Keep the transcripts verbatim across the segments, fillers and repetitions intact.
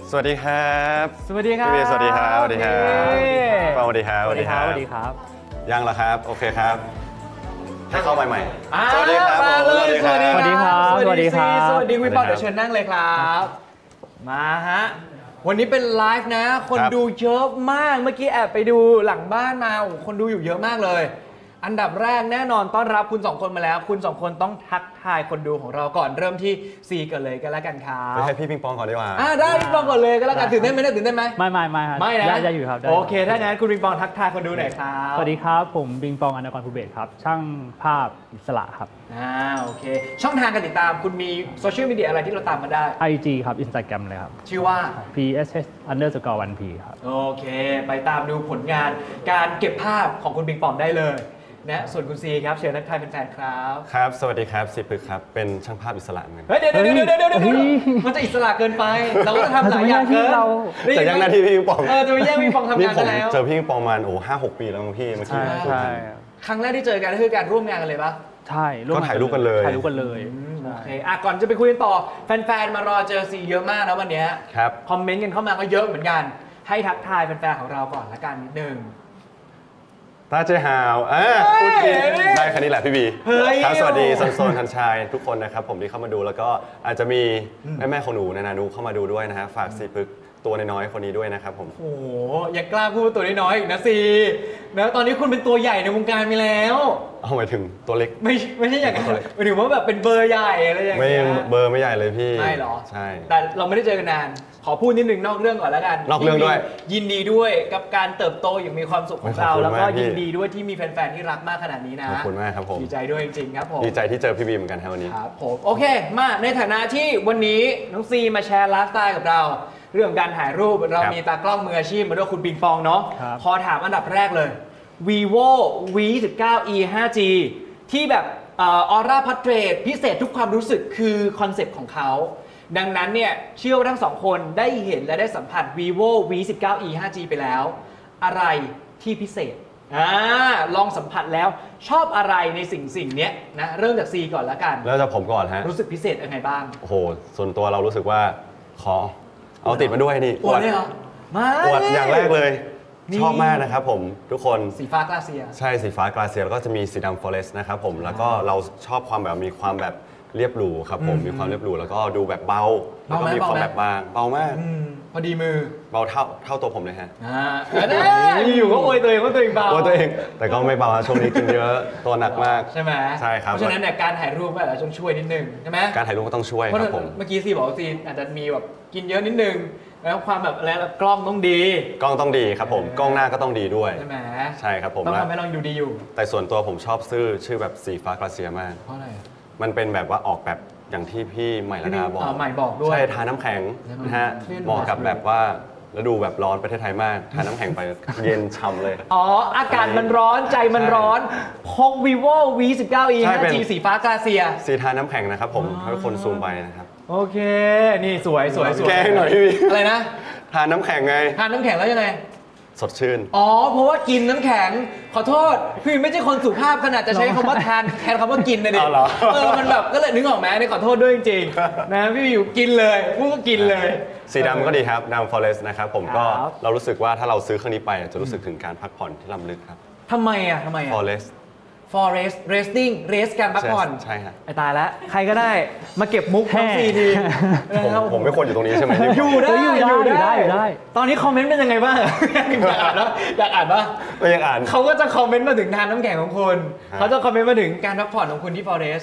สวัสดีครับสวัสดีครับพี่เบสสวัสดีครับสวัสดีครับป้าสวัสดีครับสวัสดีครับสวัสดีครับยังเหรอครับโอเคครับให้เข้าใหม่ๆสวัสดีครับมาเลยสวัสดีครับสวัสดีครับสวัสดีคุณปอเดี๋ยวเชิญนั่งเลยครับมาฮะวันนี้เป็นไลฟ์นะคนดูเยอะมากเมื่อกี้แอบไปดูหลังบ้านมาโอ้คนดูอยู่เยอะมากเลยอันดับแรกแน่นอนต้อนรับคุณสองคนมาแล้วคุณสองคนต้องทักทายคนดูของเราก่อนเริ่มที่ซีกันเลยก็แล้วกันครับไปให้พี่ปิงปองก่อนดีกว่าอ่าได้ปิงปองก่อนเลยก็แล้วกันตื่นเต้นไหมตื่นเต้นไหมไม่ไม่ไม่ไม่นะได้อยู่ครับโอเคถ้างั้นคุณปิงปองทักทายคนดูหน่อยครับสวัสดีครับผมปิงปองอนกรภูเบศครับช่างภาพอิสระครับอ่าโอเคช่องทางการติดตามคุณมีโซเชียลมีเดียอะไรที่เราตามมาได้ไอ จี ครับ Instagram เลยครับชื่อว่าพี เอส เอส underscore วัน พี ครับโอเคไปตามดูผลงานการเก็บภาพของคุณปิงปองได้เลยนะส่วนคุณซีครับเชิญทักทายเป็นแฟนครับครับสวัสดีครับสิพึกครับเป็นช่างภาพอิสระเหมือนกันเฮ้ยเดี๋ยวเดี๋ยวเดี๋ยวเดี๋ยวเดี๋ยวมันจะอิสระเกินไปเราก็ทำหลายอย่างเกินแต่ยังหน้าที่พี่ปิงปองเออจะไปแย่งพี่ปิงปองทำงานกันแล้วเจอพี่ปิงปองมาโอ้ห้าหกปีแล้วมั้งพี่เมื่อกี้ใช่ครั้งแรกที่เจอกันคือการร่วมงานกันเลยปะใช่ก็ถ่ายรูปกันเลยถ่ายรูปกันเลยโอเคอ่ะก่อนจะไปคุยกันต่อแฟนๆมารอเจอซีเยอะมากนะวันนี้ครับคอมเมนต์กันเข้ามาก็เยอะเหมือนกันให้ทักทายแฟนๆของเราก่อนละกันนิดนึงตาเจฮาวอ่ะพูดดีได้แค่นี้แหละพี่บีครับสวัสดีซันโซนทันชายทุกคนนะครับผมที่เข้ามาดูแล้วก็อาจจะมีแม่แม่ของหนูนานานุเข้ามาดูด้วยนะฮะฝากซีพึกตัวน้อยๆคนนี้ด้วยนะครับผมโอ้โหอย่ากล้าพูดตัวน้อยๆอีกนะซีนะตอนนี้คุณเป็นตัวใหญ่ในวงการไปแล้วเอาหมายถึงตัวเล็กไม่ไม่ใช่อย่างนั้นหมายถึงว่าแบบเป็นเบอร์ใหญ่อะไรอย่างเงี้ยไม่เบอร์ไม่ใหญ่เลยพี่ไม่หรอใช่แต่เราไม่ได้เจอกันนานขอพูดนิดนึงนอกเรื่องก่อนแล้วกันนอกเรื่องด้วยยินดีด้วยกับการเติบโตอย่างมีความสุขของเราแล้วก็ยินดีด้วยที่มีแฟนๆที่รักมากขนาดนี้นะขอบคุณมากครับผมดีใจด้วยจริงๆครับผมดีใจที่เจอพี่บีเหมือนกันครับวันนี้ครับผมโอเคมาในฐานะที่วันนี้น้องซีมาแชร์ไลฟ์สไตล์กับเราเรื่องการถ่ายรูปเรามีตากล้องมืออาชีพมาด้วยคุณปิงปองเนาะขอถามอันดับแรกเลย vivo วี สิบเก้า อี ไฟว์ จี ที่แบบออร่าพอร์เทรตพิเศษทุกความรู้สึกคือคอนเซปต์ของเขาดังนั้นเนี่ยเชื่อว่าทั้งสองคนได้เห็นและได้สัมผัส vivo วี สิบเก้า อี ไฟว์ จี ไปแล้วอะไรที่พิเศษอ่าลองสัมผัสแล้วชอบอะไรในสิ่งสิ่งนี้นะเริ่มจากซีก่อนละกันเริ่มจากผมก่อนฮะรู้สึกพิเศษยังไงบ้างโอ้โหส่วนตัวเรารู้สึกว่าขอเอาติดมาด้วยนี่อวดเลยเหรอมาอวดอย่างแรกเลยชอบมากนะครับผมทุกคนสีฟ้ากลาเซียใช่สีฟ้ากลาเซียแล้วก็จะมีสีดำฟอเรสต์นะครับผมแล้วก็เราชอบความแบบมีความแบบเรียบหรูครับผมมีความเรียบหรูแล้วก็ดูแบบเบาแล้วก็มีความแบบบางเบามากพอดีมือเบาเท่าเท่าตัวผมเลยฮะอ่าอยู่ก็อวยตัวเองว่าตัวเองเบาตัวเองแต่ก็ไม่เบาช่วงนี้กินเยอะตัวหนักมากใช่ไหมใช่ครับเพราะฉะนั้นเนี่ยการถ่ายรูปก็อาจจะต้องช่วยนิดนึงใช่ไหมการถ่ายรูปก็ต้องช่วยครับผมเมื่อกี้ซีบอกว่าซีอาจจะมีแบบกินเยอะนิดนึงแล้วความแบบแล้วกล้องต้องดีกล้องต้องดีครับผมกล้องหน้าก็ต้องดีด้วยใช่ไหมใช่ครับผมต้องทำให้เราดูดีอยู่แต่ส่วนตัวผมชอบซื้อชื่อแบบสีฟ้ากลาเซียมากเพราะอะไรมันเป็นแบบว่าออกแบบอย่างที่พี่ใหม่ละดาบอกใหม่บอกด้วยใช่ทาน้ำแข็งนะฮะเหมาะกับแบบว่าแล้วดูแบบร้อนประเทศไทยมากทาน้ำแข็งไปเย็นฉ่ำเลยอ๋ออากาศมันร้อนใจมันร้อนพก vivo วี สิบเก้า อี ไฟว์ จี สีฟ้ากลาเซียสีทาน้ำแข็งนะครับผมให้คนซูมไปนะครับโอเคนี่สวยสวยสวยแกงหน่อยพี่อะไรนะทาน้ำแข็งไงทาน้ำแข็งแล้วยังไงสดชื่นอ๋อเพราะว่ากินน้ำแข็งขอโทษพี่ไม่ใช่คนสุภาพขนาดจะใช้คำว่าทานแทนคำว่ากินนะดิเออมันแบบก็เลยนึกออกไหมนี่ขอโทษด้วยจริงๆนะพี่อยู่กินเลยพูดก็กินเลยสีดำก็ดีครับดำฟอเรสต์นะครับผมก็เรารู้สึกว่าถ้าเราซื้อเครื่องนี้ไปจะรู้สึกถึงการพักผ่อนที่ล้ำลึกครับทำไมอ่ะทำไมอ่ะ Forest forest resting rest การพักผ่อนใช่ครับไอ้ตายแล้วใครก็ได้มาเก็บมุกทั้งสี่ทีผมไม่ควรอยู่ตรงนี้ใช่ไหมอยู่ได้อยู่ได้อยู่ได้ตอนนี้คอมเมนต์เป็นยังไงบ้างอยากอ่านแล้วอยากอ่านป่ะไม่อยากอ่านเขาก็จะคอมเมนต์มาถึงทานน้ำแข็งของคุณเขาจะคอมเมนต์มาถึงการพักผ่อนของคุณที่ forest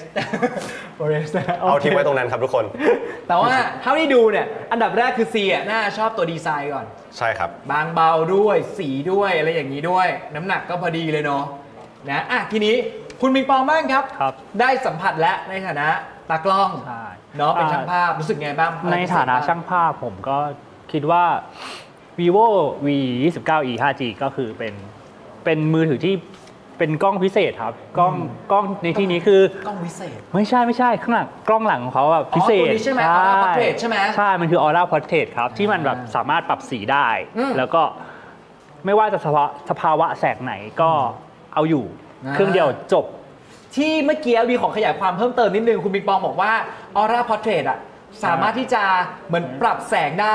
forest เอาทิ้งไว้ตรงนั้นครับทุกคนแต่ว่าเท่าที่ดูเนี่ยอันดับแรกคือซีอ่ะน่าชอบตัวดีไซน์ก่อนใช่ครับบางเบาด้วยสีด้วยอะไรอย่างนี้ด้วยน้ำหนักก็พอดีเลยเนาะนะอ่ะทีนี้คุณปิงปองบ้างครับได้สัมผัสแล้วในฐานะตากล้องเนาะเป็นช่างภาพรู้สึกไงบ้างในฐานะช่างภาพผมก็คิดว่า vivo วี ยี่สิบเก้า อี ไฟว์ จี ก็คือเป็นเป็นมือถือที่เป็นกล้องพิเศษครับกล้องกล้องในที่นี้คือกล้องพิเศษไม่ใช่ไม่ใช่ข้างหลังกล้องหลังของเขาแบบพิเศษใช่ไหม Aura Portrait ใช่ไหมใช่มันคือ Aura Portrait ครับที่มันแบบสามารถปรับสีได้แล้วก็ไม่ว่าจะสภาวะแสงไหนก็เอาอยู่เครื่องเดียวจบที่เมื่อกี้มีของขยายความเพิ่มเติมนิดนึงคุณปิงปองบอกว่า Aura Portrait อ่ะสามารถที่จะเหมือนปรับแสงได้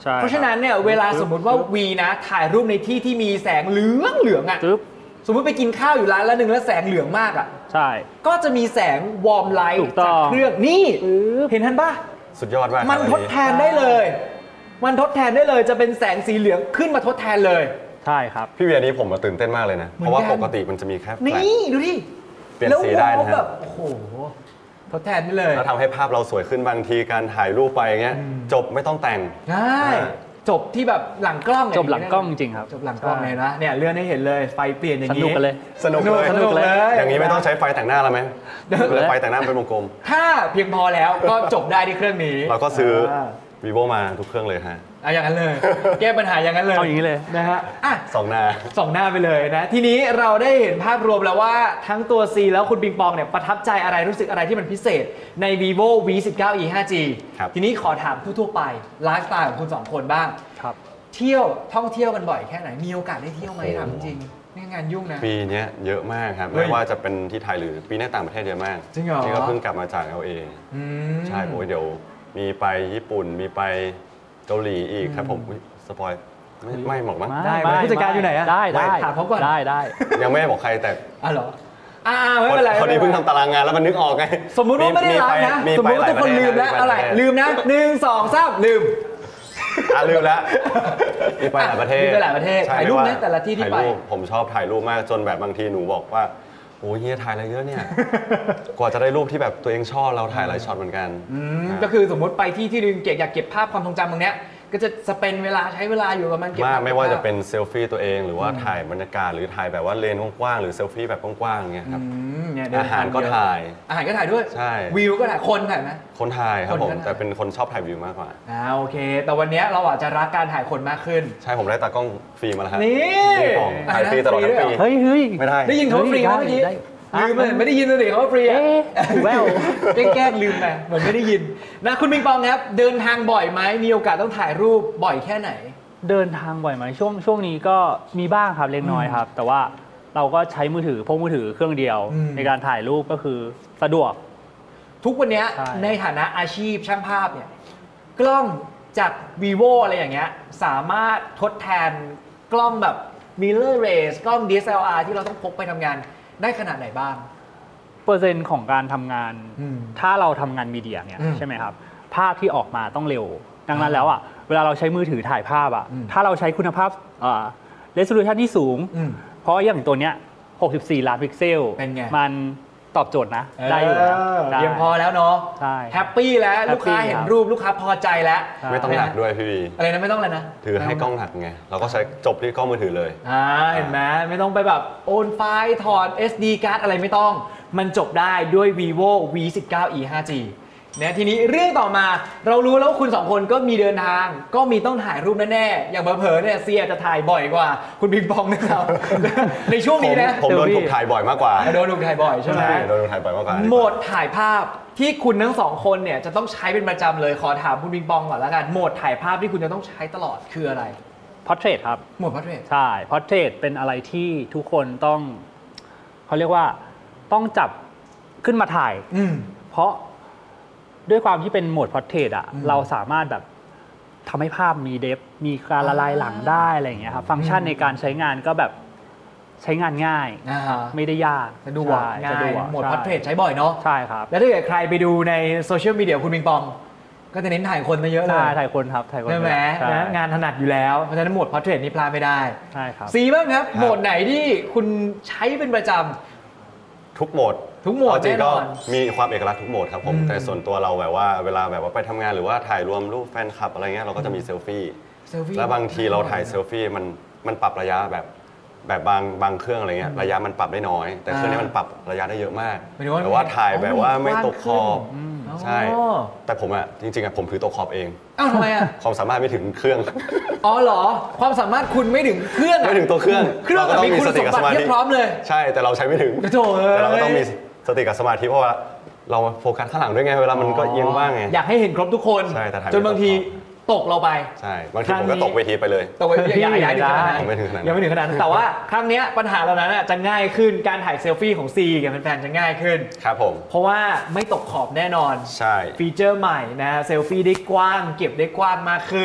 เพราะฉะนั้นเนี่ยเวลาสมมุติว่า V นะถ่ายรูปในที่ที่มีแสงเหลืองเหลืองอ่ะสมมติไปกินข้าวอยู่ร้านแล้วหนึ่งแล้วแสงเหลืองมากอ่ะใช่ก็จะมีแสงวอร์มไลท์จากเครื่องนี่เห็นทันปะสุดยอดมากมันทดแทนได้เลยมันทดแทนได้เลยจะเป็นแสงสีเหลืองขึ้นมาทดแทนเลยใช่ครับพี่เวียนี้ผมมาตื่นเต้นมากเลยนะเพราะว่าปกติมันจะมีแค่นี่ดูดิเปลี่ยนสีได้นะแบบโอ้โหทดแทนได้เลยแล้วทำให้ภาพเราสวยขึ้นบางทีการถ่ายรูปไปอย่างเงี้ยจบไม่ต้องแต่งใช่จบที่แบบหลังกล้องจบหลังกล้องจริงครับจบหลังกล้องเลยนะเนี่ยเลื่อนให้เห็นเลยไฟเปลี่ยนอย่างนี้สนุกกันเลยสนุกเลยสนุกเลยอย่างนี้ไม่ต้องใช้ไฟแต่งหน้าแล้วไหมไฟแต่งหน้าเป็นวงกลมถ้าเพียงพอแล้วก็จบได้ที่เครื่องนี้เราก็ซื้อ vivo มาทุกเครื่องเลยฮะอ่ะอย่างนั้นเลยแก้ปัญหาอย่างนั้นเลยเอาอย่างนี้เลยนะฮะอ่ะสองหน้าสองหน้าไปเลยนะทีนี้เราได้เห็นภาพรวมแล้วว่าทั้งตัว C แล้วคุณปิงปองเนี่ยประทับใจอะไรรู้สึกอะไรที่มันพิเศษใน vivo วี สิบเก้า อี ไฟว์ จี ทีนี้ขอถามทั่วๆไปไลฟ์สไตล์ของคุณสองคนบ้างครับเที่ยวท่องเที่ยวกันบ่อยแค่ไหนมีโอกาสได้เที่ยวไหมถามจริงนี่งานยุ่งนะปีนี้เยอะมากครับไม่ว่าจะเป็นที่ไทยหรือปีนี้ต่างประเทศเยอะมากจริงเหรอนี่ก็เพิ่งกลับมาจาก แอล เอ ใช่โอ้ยเดี๋ยวมีไปญี่ปุ่นมีไปเกาหลีอีกครับผมสปอยไม่ไม่บอกมั้งได้ผู้จัดการอยู่ไหนอะได้ได้ถามเขาก่อนได้ได้ยังไม่ได้บอกใครแต่อ๋อเหรออ่าไม่เป็นไรพอดีเพิ่งทำตารางงานแล้วมันนึกออกไงสมมุติว่าไม่ได้รับนะสมมติว่าทุกคนลืมแล้วอะไรลืมนะหนึ่งสองสามลืมอ่ะลืมแล้วมีไปหลายประเทศมีไปหลายประเทศถ่ายรูปนะแต่ละที่ที่ไปผมชอบถ่ายรูปมากจนแบบบางทีหนูบอกว่าโอ้ยเฮียถ่ายอะไรเยอะเนี่ยกว่าจะได้รูปที่แบบตัวเองชอบเราถ่ายหลายช็อตเหมือนกันก็คือสมมติไปที่ที่นึงเก็บอยากเก็บภาพความทรงจำตรงเนี้ยก็จะสเปนเวลาใช้เวลาอยู่กับมันเก็บมากไม่ว่าจะเป็นเซลฟี่ตัวเองหรือว่าถ่ายบรรยากาศหรือถ่ายแบบว่าเลนกว้างๆหรือเซลฟี่แบบกว้างๆอย่างเงี้ยครับอาหารก็ถ่ายอาหารก็ถ่ายด้วยใช่วิวก็ถ่ายคนถ่ายไหมคนถ่ายครับผมแต่เป็นคนชอบถ่ายวิวมากกว่าอ่าโอเคแต่วันนี้เราอาจจะรักการถ่ายคนมากขึ้นใช่ผมได้ตากล้องฟรีมาแล้วฮะนี่ถ่ายฟรีตลอดทั้งปีเฮ้ยเฮ้ยไม่ได้ได้ยินเขาฟรีไหมเมื่อกี้ลืมเลยไม่ได้ยินเลยเขาฟรีอ่ะแววแกล้งลืมไปเหมือนไม่ได้ยินนะคุณปิงปองครับเดินทางบ่อยไหมมีโอกาสต้องถ่ายรูปบ่อยแค่ไหนเดินทางบ่อยไหมช่วงช่วงนี้ก็มีบ้างครับเล็กน้อยครับแต่ว่าเราก็ใช้มือถือพกมือถือเครื่องเดียวในการถ่ายรูปก็คือสะดวกทุกวันนี้ในฐานะอาชีพช่างภาพเนี่ยกล้องจาก vivo อะไรอย่างเงี้ยสามารถทดแทนกล้องแบบ mirror race กล้อง ดี เอส แอล อาร์ ที่เราต้องพกไปทำงานได้ขนาดไหนบ้างเปอร์เซ็นต์ของการทำงานถ้าเราทำงานมีเดียเนี่ยใช่ไหมครับภาพที่ออกมาต้องเร็วดังนั้นแล้วอ่ะเวลาเราใช้มือถือถ่ายภาพอ่ะถ้าเราใช้คุณภาพเรโซลูชันที่สูงเพราะอย่างตัวเนี้ยหกสิบสี่ล้านพิกเซลมันตอบโจทย์นะได้อยู่แล้วเพียงพอแล้วเนาะแฮปปี้แล้วลูกค้าเห็นรูปลูกค้าพอใจแล้วไม่ต้องหนักด้วยพี่วีอะไรนะไม่ต้องเลยนะถือให้กล้องหนักไงเราก็ใช้จบที่กล้องมือถือเลยอ่าเห็นไหมไม่ต้องไปแบบโอนไฟล์ถอด เอส ดี การ์ดอะไรไม่ต้องมันจบได้ด้วย vivo วี สิบเก้า อี ไฟว์ จี นะทีนี้เรื่องต่อมาเรารู้แล้วคุณสองคนก็มีเดินทางก็มีต้องถ่ายรูปแน่ๆอย่างเผลอๆเนี่ยเซียจะถ่ายบ่อยกว่าคุณปิงปองนะครับในช่วงนี้นะผมโดนถูกถ่ายบ่อยมากกว่าโดนถูกถ่ายบ่อยใช่ไหมโดนถูกถ่ายบ่อยมากกว่าโหมดถ่ายภาพที่คุณทั้งสองคนเนี่ยจะต้องใช้เป็นประจำเลยขอถามคุณปิงปองก่อนละกันโหมดถ่ายภาพที่คุณจะต้องใช้ตลอดคืออะไร Portrait ครับโหมด Portrait ใช่ Portrait เป็นอะไรที่ทุกคนต้องเขาเรียกว่าต้องจับขึ้นมาถ่ายเพราะด้วยความที่เป็นโหมด Portrait อ่ะเราสามารถแบบทำให้ภาพมีเดฟมีการละลายหลังได้อะไรอย่างเงี้ยครับฟังก์ชันในการใช้งานก็แบบใช้งานง่ายไม่ได้ยากสะดวกง่ายโหมด Portrait ใช้บ่อยเนาะใช่ครับแล้วถ้าเกิดใครไปดูในโซเชียลมีเดียคุณปิงปองก็จะเน้นถ่ายคนมาเยอะเลยใช่ถ่ายคนครับถ่ายคนใช่ไหมนะงานถนัดอยู่แล้วเพราะฉะนั้นโหมด Portrait นี่พลาดไม่ได้ใช่ครับสีบ้างครับโหมดไหนที่คุณใช้เป็นประจำทุกโหมดทุกโหมดจริงก็มีความเอกลักษณ์ทุกโหมดครับผมแต่ส่วนตัวเราแบบว่าเวลาแบบว่าไปทำงานหรือว่าถ่ายรวมรูปแฟนคลับอะไรเงี้ยเราก็จะมีเซลฟี่แล้วบางทีเราถ่ายเซลฟี่มันมันปรับระยะแบบแบบบางบางเครื่องอะไรเงี้ยระยะมันปรับได้น้อยแต่เครื่องนี้มันปรับระยะได้เยอะมากแต่ว่าถ่ายแบบว่าไม่ตกขอบใช่แต่ผมอ่ะจริงๆอ่ะผมถือตกขอบเองอ้าวทำไมอ่ะความสามารถไม่ถึงเครื่องอ๋อเหรอความสามารถคุณไม่ถึงเครื่องไม่ถึงตัวเครื่องเราก็ต้องมีสติกับสมาธิพร้อมเลยใช่แต่เราใช้ไม่ถึงแต่เราก็ต้องมีสติกับสมาธิเพราะว่าเราโฟกัสข้างหลังด้วยไงเวลามันก็เอียงบ้างไงอยากให้เห็นครบทุกคนจนบางทีตกเราไปใช่บางทีผมก็ตกเวทีไปเลยตกเวทียังไม่ถึงขนาดนั้นยังไม่ถึงขนาดนั้นยังไม่ถึงขนาดนั้นแต่ว่าครั้งนี้ปัญหาเหล่านั้นจะง่ายขึ้นการถ่ายเซลฟี่ของซีกับแฟนๆจะง่ายขึ้นครับผมเพราะว่าไม่ตกขอบแน่นอนใช่ฟีเจอร์ใหม่นะเซลฟี่ได้กว้างเก็บได้กว้างมากขึ้น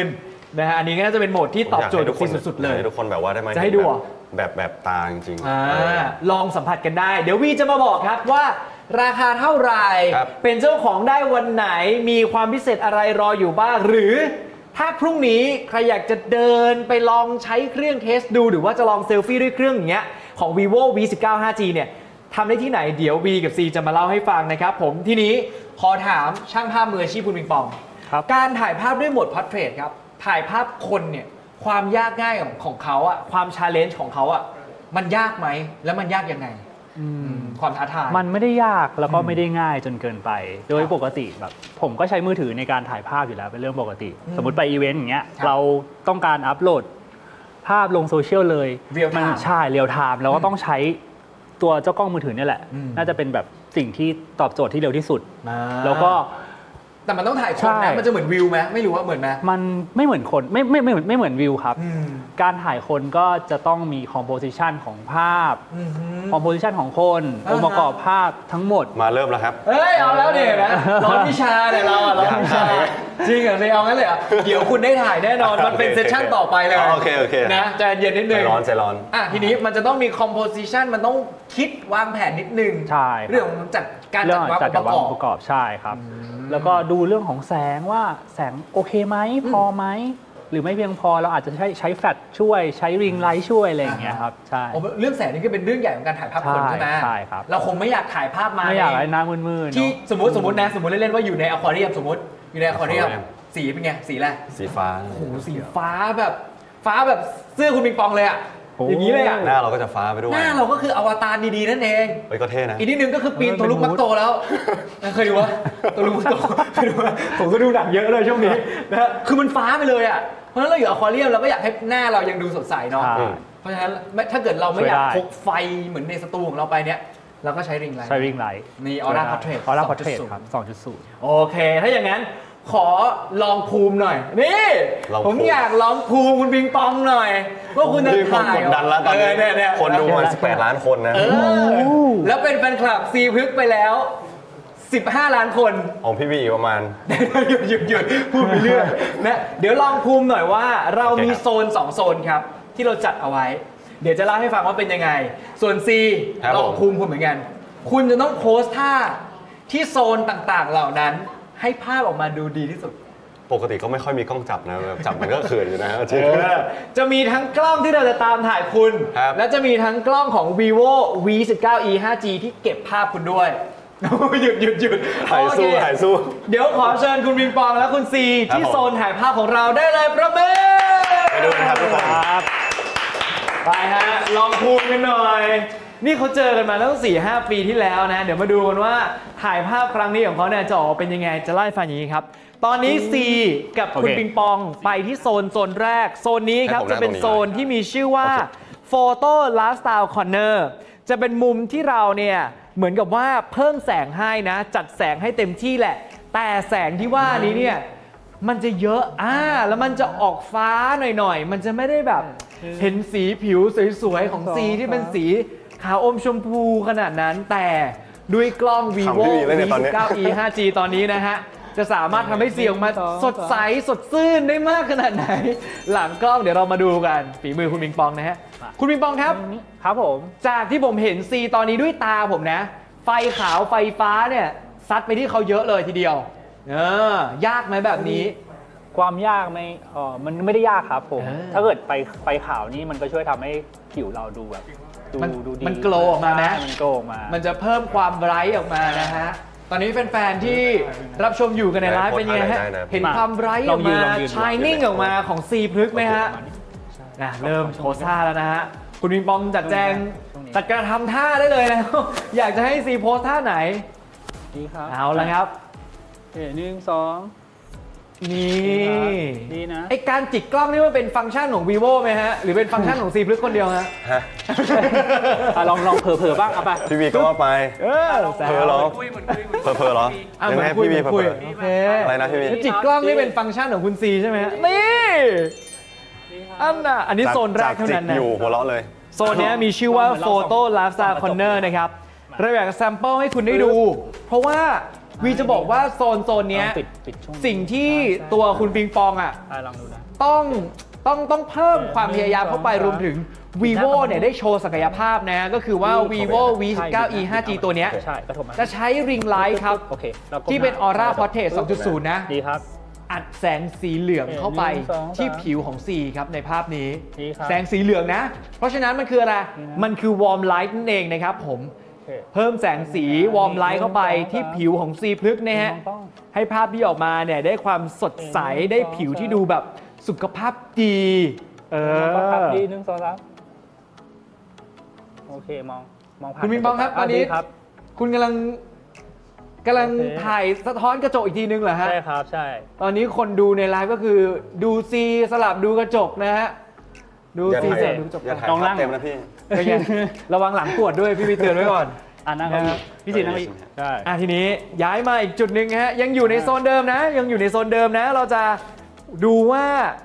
นะฮะอันนี้ก็น่าจะเป็นโหมดที่ตอบโจทย์ทุกคนสุดๆเลยทุกคนแบบว่าได้มาจะให้ดูเหรอแบบแบบตาจริงๆอ่าลองสัมผัสกันได้ เดี๋ยววีจะมาบอกครับว่าราคาเท่าไหร่ครับเป็นเจ้าของได้วันไหนมีความพิเศษอะไรรออยู่บ้างหรือถ้าพรุ่งนี้ใครอยากจะเดินไปลองใช้เครื่องเทสดูหรือว่าจะลองเซลฟี่ด้วยเครื่องอย่างเงี้ยของ vivo วี สิบเก้า ห้าจี เนี่ยทำได้ที่ไหนเดี๋ยว V กับ C จะมาเล่าให้ฟังนะครับผมทีนี้ขอถามช่างภาพมืออาชีพคุณปิงปองครับการถ่ายภาพด้วยโหมด Portrait ครับถ่ายภาพคนเนี่ยความยากง่ายของของเขาอะความชาเลนจ์ของเขาอะมันยากไหมแล้วมันยากยังไงความท้าทายมันไม่ได้ยากแล้วก็ไม่ได้ง่ายจนเกินไป โดยปกติแบบผมก็ใช้มือถือในการถ่ายภาพอยู่แล้วเป็นเรื่องปกติอืมสมมติไปอีเวนต์อย่างเงี้ยครับเราต้องการอัพโหลดภาพลงโซเชียลเลย Real มัน time ใช่เรียลไทม์เราก็ต้องใช้ตัวเจ้ากล้องมือถือเนี่ยแหละอืมน่าจะเป็นแบบสิ่งที่ตอบโจทย์ที่เร็วที่สุดอ่าแล้วก็แต่มันต้องถ่ายคนใช่นะมันจะเหมือนวิวไหมไม่รู้ว่าเหมือนไหมมันไม่เหมือนคนไม่ไม่ไม่เหมือนไม่เหมือนวิวครับอืมการถ่ายคนก็จะต้องมีคอมโพสิชันของภาพอือหือคอมโพสิชันของคนอ่าฮะองค์ประกอบภาพทั้งหมดมาเริ่มแล้วครับเฮ้ยเอาแล้วเนี่ยนะร้อนวิชาเนี่ยเราอะร้อนวิชาจริงเหรอเนี่ยเอางั้นเลยเหรอเดี๋ยวคุณได้ถ่ายแน่นอนมันเป็นเซสชั่นต่อไปเลยอ๋อโอเคโอเคนะใจเย็นนิดนึใจงร้อนใจร้อนอ่ะทีนี้มันจะต้องมีคอมโพสิชันมันต้องคิดวางแผนนิดนึงใช่ครับเรื่องของจัดการเรื่จัอดงวางจัดปกับระวางกอบประกอบใช่ครับ แล้วก็ดูเรื่องของแสงว่าแสงโอเคไหมพอไหมหรือไม่เพียงพอเราอาจจะใช้ใช้แฟลชช่วยใช้ริงไลท์ช่วยอะไรอย่างเงี้ยครับใช่โอ้เรื่องแสงนี่ก็เป็นเรื่องใหญ่ของการถ่ายภาพคนใช่ใช่ไหมใช่ครับเราคงไม่อยากถ่ายภาพมาไม่อยากในให้หน้ามืดๆที่เนาะสมมติสมมตินะสมมติเล่นๆว่าอยู่ในอควาเรียมสมมติอยู่ในอควาเรียม Aquarium สีเป็นไงสีอะไรสีฟ้าโอ้โหสีฟ้าแบบฟ้าแบบเสื้อคุณปิงปองเลยอะอย่างนี้เลยอะหน้าเราก็จะฟ้าไปด้วยหน้าเราก็คืออวตารดีๆนั่นเองเฮ้ยก็เท่นะอีกนิดนึงก็คือปีนตัวลูกมักโตแล้วเคยดูวะตัวลูกมักโตเคยดูวะผมก็ดูหนังเยอะเลยช่วงนี้นะฮะคือมันฟ้าไปเลยอ่ะเพราะฉะนั้นเราอยู่อควาเรียมเราก็อยากให้หน้าเรายังดูสดใสเนาะใช่เพราะฉะนั้นถ้าเกิดเราไม่อยากช่วยได้พกไฟเหมือนในสตูของเราไปเนี่ยเราก็ใช้ริงไลท์ใช้ริงไลท์มี Aura Portrait ออร่าสองพอจุร์ดเทรศูนย์ครับสองจุดศูนย์โอเค ถ้าอย่างนั้นขอลองภูมิหน่อย นี่ลองภูมิผมอยากลองภูมิคุณปิงปองหน่อย ว่าคุณจะนี่ผมถ่ายกดดันแล้วตอนนี้เเนี่ยๆคนดูมันสิบแปดล้านคนนะเออแล้วเป็นแฟนคลับซีพึกไปแล้ว สิบห้า ล้านคนของพี่บีประมาณหยุดหยุดหยุดพูดไปเรื่อยนะเดี๋ยวลองภูมิหน่อยว่าเรามีโอเคครับโซนสองโซนครับ ที่เราจัดเอาไว้ เดี๋ยวจะเล่าให้ฟังว่าเป็นยังไง ส่วน C ครับลองผมภูมิคุณเหมือนกัน คุณจะต้องโพสท่าที่โซนต่างๆ เหล่านั้น ให้ภาพออกมาดูดีที่สุดปกติก็ไม่ค่อยมีกล้องจับนะแบบจับมันก็เขินอยู่นะจริงจะมีทั้งกล้องที่เราจะตามถ่ายคุณครับและจะมีทั้งกล้องของ vivo วี สิบเก้า อี ไฟว์จี ที่เก็บภาพคุณด้วย หยุดหยุดหยุดถ่ายสู้โอเคถ่ายสู้เดี๋ยวขอเชิญคุณปิงปองและคุณซีครับที่ผมโซนถ่ายภาพของเราได้เลยประเมิไปดูนะครับทุกคนครับไปฮะ ลองภูมิกันหน่อย นี่เขาเจอกันมาตั้ง สี่ห้า ปีที่แล้วนะ เดี๋ยวมาดูกันว่าถ่ายภาพครั้งนี้ของเขาเนี่ยจะออกมาเป็นยังไง จะเล่าให้ฟังอย่างนี้ครับ ตอนนี้ซีกับคุณโอเคปิงปองไปที่โซนโซนแรก โซนนี้ครับให้ผมนั่จะงเป็นตรงนี้โซนที่มีชื่อว่า Photo Lifestyle Corner จะเป็นมุมที่เราเนี่ยเหมือนกับว่าเพิ่มแสงให้นะ จัดแสงให้เต็มที่แหละ แต่แสงที่ว่านี้เนี่ยมันจะเยอะอ่าแล้วมันจะออกฟ้าหน่อยๆ มันจะไม่ได้แบบเห็นสีผิวสวยๆของซีที่เป็นสีขาวอมชมพูขนาดนั้น แต่ด้วยกล้อง vivo ขำพี่วีเลยวีเนี่ยตอนสินี้บเก้า อี ไฟว์จี ตอนนี้นะฮะ จะสามารถทำให้เสียงมาสดใสสดชื่นได้มากขนาดไหน หลังกล้องเดี๋ยวเรามาดูกันฝีมือคุณปิงปองนะฮะ คุณปิงปองครับครับผมจากที่ผมเห็นซีตอนนี้ด้วยตาผมนะ ไฟขาวไฟฟ้าเนี่ยซัดไปที่เขาเยอะเลยทีเดียวเออยากไหมแบบนี้ความยากไม่เออมันไม่ได้ยากครับผมเออถ้าเกิดไฟไฟขาวนี่มันก็ช่วยทำให้ผิวเราดูแบบดูมันดูดีมัน glow ออกมาไหมใช่มันโกลออกมามันจะเพิ่มความไบรท์ออกมานะฮะ ตอนนี้แฟนๆที่รับชมอยู่กันในไลฟ์เป็นยังไงฮะได้นะเห็นความไบรท์ออกมาลองยืนลองยืนชายนิ่งออกมาของซีพลึกไหมฮะนะเริ่มโพสท่าแล้วนะฮะ คุณปิงปองจัดแจงจัดการทำท่าได้เลยนะ อยากจะให้ซีโพสท่าไหนดีครับเอาละครับเอ้ยหนึ่งสองนี่ดีนะไอการจิกกล้องนี่มันเป็นฟังก์ชันของ vivo ไหมฮะ หรือเป็นฟังก์ชันของซีพลึกคนเดียวฮะฮะอ่ะลองลองเผลอๆบ้างเอาไปพี่บีก็ว่าไปเออแซวเผลอเหรอเผลอเผลอเหรออ่ะยังเหมือไงนคุยพี่เหมืบีอนเผลคุยอโอเคอะไรนะพี่บีแล้วจิกกล้องนี่เป็นฟังก์ชันของคุณซีใช่ไหมฮะ นี่อันน่ะอันนี้โซนแรกเท่านั้นจนะอยู่หัวเราะเลยโซนเนี้ยมีชื่อว่า Photo Lifestyle Corner นะครับเราอยากแซมเปิลให้คุณได้ดู เพราะว่าวีจะบอกว่าโซนโซนเนี้ยปิดปิดช่วงสิ่งที่ตัวคุณปิงปองอ่ะอ่ะลองดูนะต้องต้องต้องเพิ่มความพยายามเข้าไปรวมถึง vivo เนี่ยได้โชว์ศักยภาพนะก็คือว่า vivo วี สิบเก้า อี ไฟว์จี ตัวเนี้ยใช่กระทบมาจะใช้ริงไลท์ครับโอเคราก้มที่เป็นหา Aura Portrait สองจุดศูนย์ นะดีครับอัดแสงสีเหลืองเข้าไปหนึ่งสองสามที่ผิวของ C ครับในภาพนี้ดีครับแสงสีเหลืองนะ เพราะฉะนั้นมันคืออะไรนี่นะมันคือ warm light นั่นเองนะครับผมโอเคเพิ่มแสงสี warm light เข้าไปที่ผิวของ C พลึกนะฮะมองกล้องให้ภาพที่ออกมาเนี่ยได้ความสดใสหนึ่งได้ผิวที่ดูแบบสุขภาพดี เอมองกล้องครับอดีหนึ่งสองสามโอเคมองมองผ่านคุณมิงปองครับตอนนี้ดีครับคุณกำลังกำลังโอเคถ่ายสะท้อนกระจกอีกทีนึงเหรอฮะใช่ครับใช่ตอนนี้คนดูในไลฟ์ก็คือดูซีสลับดูกระจกนะฮะ ดูอย่าซีถ่ายสลับดูกระจกอย่าถ่ายลองภานั่พงเต็มนะพี่เป็นไงระวังหลังปวดด้วยพี่พีเตือนไว้ก่อนอ่านั่งนะครัครับ บพี่สินั่งอีกใช่อ่ะทีนี้ย้ายมาอีกจุดหนึ่งฮะยังอยู่ในโซนเดิมนะ ยังอยู่ในโซนเดิมนะ เราจะดูว่า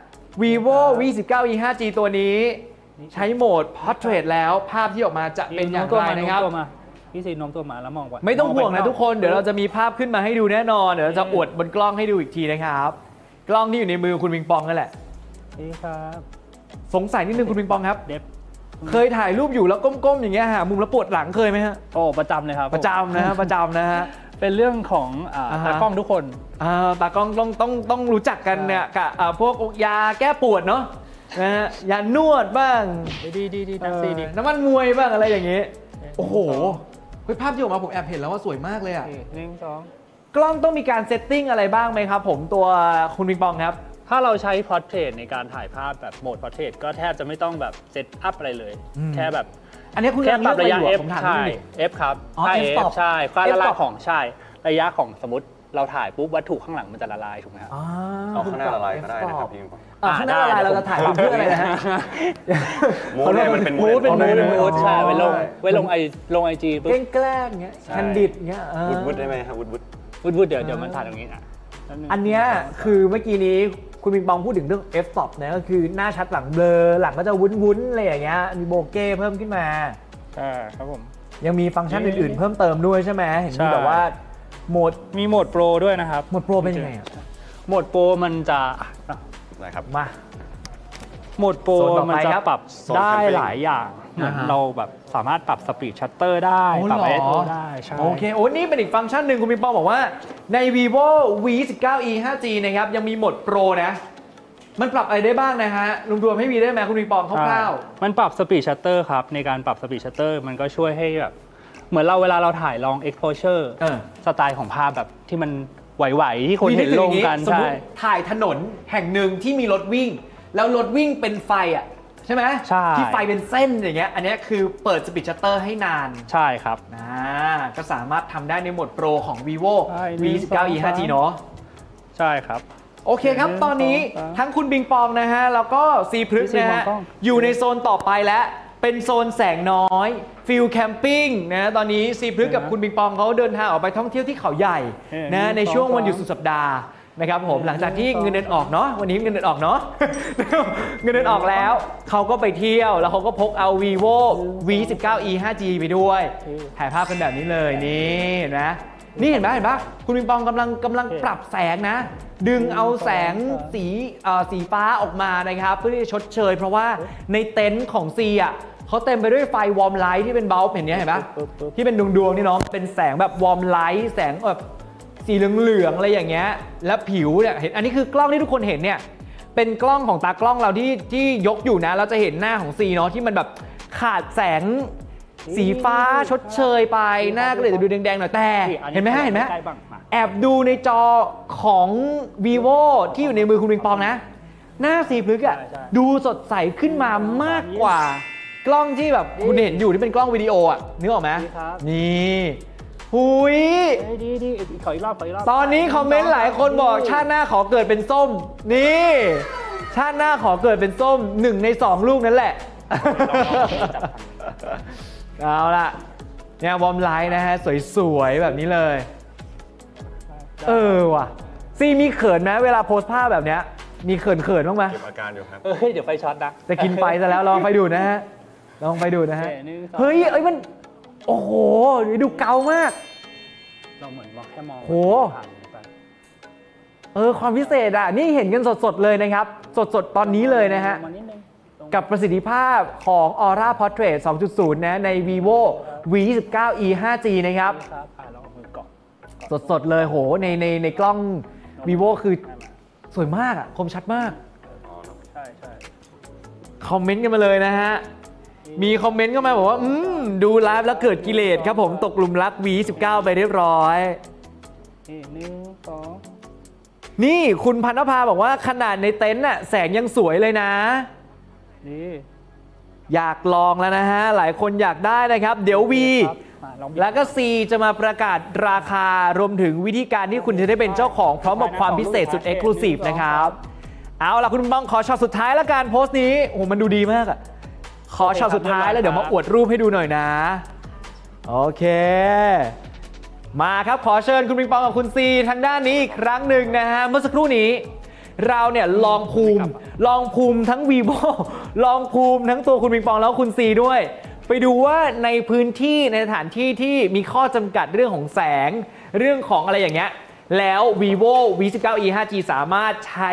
vivo วี สิบเก้า อี ไฟว์จี ตัวนี้ใช้โหมด portrait แล้วภาพที่ออกมาจะเป็นอย่างไรนะครับโมตัวมาพี่สิโน้มตัวมาแล้วมองไปไม่ต้องห่วงนะมไปทุกคนเดี๋ยวเราจะมีภาพขึ้นมาให้ดูแน่นอนเดี๋ยวเราจะอวดบนกล้องให้ดูอีกทีนะครับ กล้องที่อยู่ในมือคุณปิงปองนั่นแหละดีครับสงสัยนิดนึงคุณปิงปองครับเด็บเคยถ่ายรูปอยู่แล้วก้มๆอย่างเงี้ยหามุมแล้วปวดหลังเคยไหมฮะโอ้ประจำเลยครับประจำนะฮะประจำนะฮะเป็นเรื่องของอ่าอ่าฮะตากล้องทุกคนอ่าตากล้องต้องต้องต้องรู้จักกันเนี่ยกับอ่าพวกยาแก้ปวดเนาะนะฮะยานวดบ้างดีดีดีนักซีดีเออน้ำมันมวยบ้างอะไรอย่างงี้โอ้โหเฮ้ยภาพที่ออกมาผมแอบเห็นแล้วว่าสวยมากเลยอ่ะหนึ่งสองกล้องต้องมีการเซตติ้งอะไรบ้างไหมครับผมตัวคุณปิงปองครับถ้าเราใช้พอร์เทรตในการถ่ายภาพแบบโหมดพอร์เทรตก็แทบจะไม่ต้องแบบเซตอัพอะไรเลยอืมแค่แบบอันนี้คุณแค่กำลังปรับเลือกระอะไรยะอยู่ F อะผมถามใช่นิดนึง F ครับอ๋อถ้า F F stop ใช่ความ F ละลาย stop ของใช่ ระยะของสมมติเราถ่ายปุ๊บวัตถุข้างหลังมันจะละลายถูกไหมครับอ๋อเอาข้างหน้าละลายก็ได้นะครับพี่อ่าข้างหน้าละลายเราจะถ่ายรูปเพื่ออะไรนะฮะมูดเนี่ยมันเป็นมูมูดดเป็นมูดอ๋อเป็นมูดใช่ไว้ลงใช่ไว้ลงไอลงไอจีปุ๊บแกล้งๆเงี้ยใช่แคนดิดเงี้ยเออวุดวุดได้ไหมครับวุดวุดวุดวุดเดี๋ยวเดี๋ยวมันถ่ายตรงนี้อ่ะแป๊บงอันเนี้ยคือเมื่อกี้นี้คุณปิงปองพูดถึงเรื่อง f stop นะก็คือหน้าชัดหลังเบลอหลังก็จะวุ้นๆอะไรอย่างเงี้ยมีโบเก้เพิ่มขึ้นมาใช่ครับผมยังมีฟังก์ชันอื่นๆ เพิ่มเติมด้วยใช่ไหมเห็นมีใช่แบบว่าโหมดมีโหมดโปรด้วยนะครับโหมดโปรเป็นยังไงอะโหมดโปรมันจะอ่ะนะครับมาโหมดโปรโซนต่อไปมันจะครับปรับโซนได้แคมปิ้งหลายอย่างเหมือนอ่าฮะเราแบบสามารถปรับสปีดชัตเตอร์ได้โอ้ปรับเหรอไอ เอส โอ ได้ใช่โอเคโอ้นี่เป็นอีกฟังก์ชันหนึ่งคุณปิงปองบอกว่าใน vivo วี สิบเก้า อี ไฟว์จี นะครับยังมีโหมดโปรนะ มันปรับอะไรได้บ้างนะฮะรวมๆให้มีได้ไหมคุณปิงปองคร่าวมันปรับสปีดชัตเตอร์ครับในการปรับสปีดชัตเตอร์มันก็ช่วยให้แบบเหมือนเราเวลาเราถ่ายลอง exposure ๆเออสไตล์ของภาพแบบที่มันไหวๆที่คนเห็นลงกันสมมใช่ติถ่ายถนนแห่งหนึ่งที่มีรถวิ่ง แล้วรถวิ่งเป็นไฟอ่ะใช่ไหมใช่ที่ไฟเป็นเส้นอย่างเงี้ยอันเนี้ยคือเปิดสปีดชัตเตอร์ให้นานใช่ครับนะก็สามารถทำได้ในโหมดโปรของ vivo ใช่วี สิบเก้า อี ไฟว์จี เนาะใช่ครับโอเคครับ ตอนนี้สองสามทั้งคุณบิงปองนะฮะ แล้วก็ซีพลึกซีนะมอฮะงกล้องอยู่ในโซนต่อไปแล้ว เป็นโซนแสงน้อยฟิลแคมปิ้งนะตอนนี้ซีพลึกกับคุณบิงปองเขาเดินทางออกไปท่องเที่ยวที่เขาใหญ่นะในช่วงวันหยุดสุดสัปดาห์นะครับผมหลังจากที่เงินเดือนออกเนาะวันนี้เงินเดือนออกเนาะ เงินเดือนออกแล้วเขาก็ไปเที่ยวแล้วเขาก็พกเอา vivo วี สิบเก้า อี ไฟว์จี ไปด้วยถ่ายภาพกันแบบนี้เลยนี่เห็นไหมนี่เห็นไหมเห็นปะคุณบิงปองกำลังกำลังปรับแสงนะ ดึงเอาแสงสีเอ่อสีฟ้าออกมานะครับเพื่อที่จะชดเชย เพราะว่าในเต็นท์ของซีอ่ะเขาเต็มไปด้วยไฟวอร์มไลท์ที่เป็นเบลบ์เห็นเนี้ยเห็นปะที่เป็นดวงดวงๆนี่เนาะเป็นแสงแบบวอร์มไลท์แสงแบบสีเหลืองๆอะไรอย่างเงี้ยแล้วผิวเนี่ยเห็นอันนี้คือกล้องที่ทุกคนเห็นเนี่ยเป็นกล้องของตากล้องเราที่ที่ยกอยู่นะเราจะเห็นหน้าของซีเนาะที่มันแบบขาดแสงสีฟ้าชดเชยไปหน้าก็เลยจะดูแดงๆหน่อยแต่เห็นไหมฮะเห็นไหมใกล้บ้างมาแอบดูในจอของ vivo ที่อยู่ในมือคุณปิงปองนะ หน้าสีพลึกอะใช่ใช่ดูสดใสขึ้นมามากกว่ากล้องที่แบบคุณเห็นอยู่ที่เป็นกล้องวิดีโออะนึกออกไหมดีครับนี่หุยเฮ้ยดีดีขออีกรอบขออีกรอบตอนนี้คอมเมนต์หลายคนบอกชาติหน้าขอเกิดเป็นส้ม นี่ ชาติหน้าขอเกิดเป็นส้มหนึ่งในสองลูกนั่นแหละ เอาล่ะเนี่ยวอร์มไลท์นะฮะสวยๆแบบนี้เลย เออว่ะซีมีเขินไหมเวลาโพสภาพแบบเนี้ยมีเขินเขินๆบ้างไหมเก็บอาการอยู่ครับเฮ้ยเดี๋ยวไฟช็อตนะจะกินไฟซะแล้วลองไฟดูดนะฮะลองไฟดูดนะฮะโอเคหนึ่งสองเฮ้ยเอ้ยมันโอ้โหดูเกามากเราเหมือนมองแค่มองโหผ่านไปเออความพิเศษอ่ะนี่เห็นกันสดๆเลยนะครับสดๆตอนนี้เลยนะฮะกับประสิทธิภาพของ Aura Portrait สองจุดศูนย์ นะใน vivo วี ยี่สิบเก้า อี ห้าจี นะครับสดๆเลยโหในในในกล้อง vivo คือสวยมากอ่ะคมชัดมากใช่ใช่คอมเมนต์กันมาเลยนะฮะมีคอมเมนต์เข้ามาบอกว่าอืมดูไลฟ์แล้วเกิดกิเลสครับผมตกหลุมรัก วี ยี่สิบเก้า ไปเรียบร้อยนี่หนึ่งสองนี่คุณพันธภาบอกว่าขนาดในเต็นท์น่ะแสงยังสวยเลยนะนี่อยากลองแล้วนะฮะหลายคนอยากได้นะครับเดี๋ยว V แล้วก็ C จะมาประกาศราคารวมถึงวิธีการที่คุณจะได้เป็นเจ้าของพร้อมกับความพิเศษสุด Exclusive นะครับเอาล่ะคุณบังขอช็อตสุดท้ายแล้วการโพสต์นี้โอ้มันดูดีมากอะขอช็อตสุดท้ายแล้วเดี๋ยวมาอวดรูปให้ดูหน่อยนะโอเคมาครับขอเชิญคุณปิงปองกับคุณซีทางด้านนี้อีกครั้งหนึ่งนะฮะเมื่อสักครู่นี้เราเนี่ยลองภูมิลองภูมิทั้ง vivo ลองภูมิทั้งตัวคุณปิงปองแล้วคุณซีด้วยไปดูว่าในพื้นที่ในสถานที่ที่มีข้อจำกัดเรื่องของแสงเรื่องของอะไรอย่างเงี้ยแล้ว vivo วี สิบเก้า อี ห้าจี สามารถใช้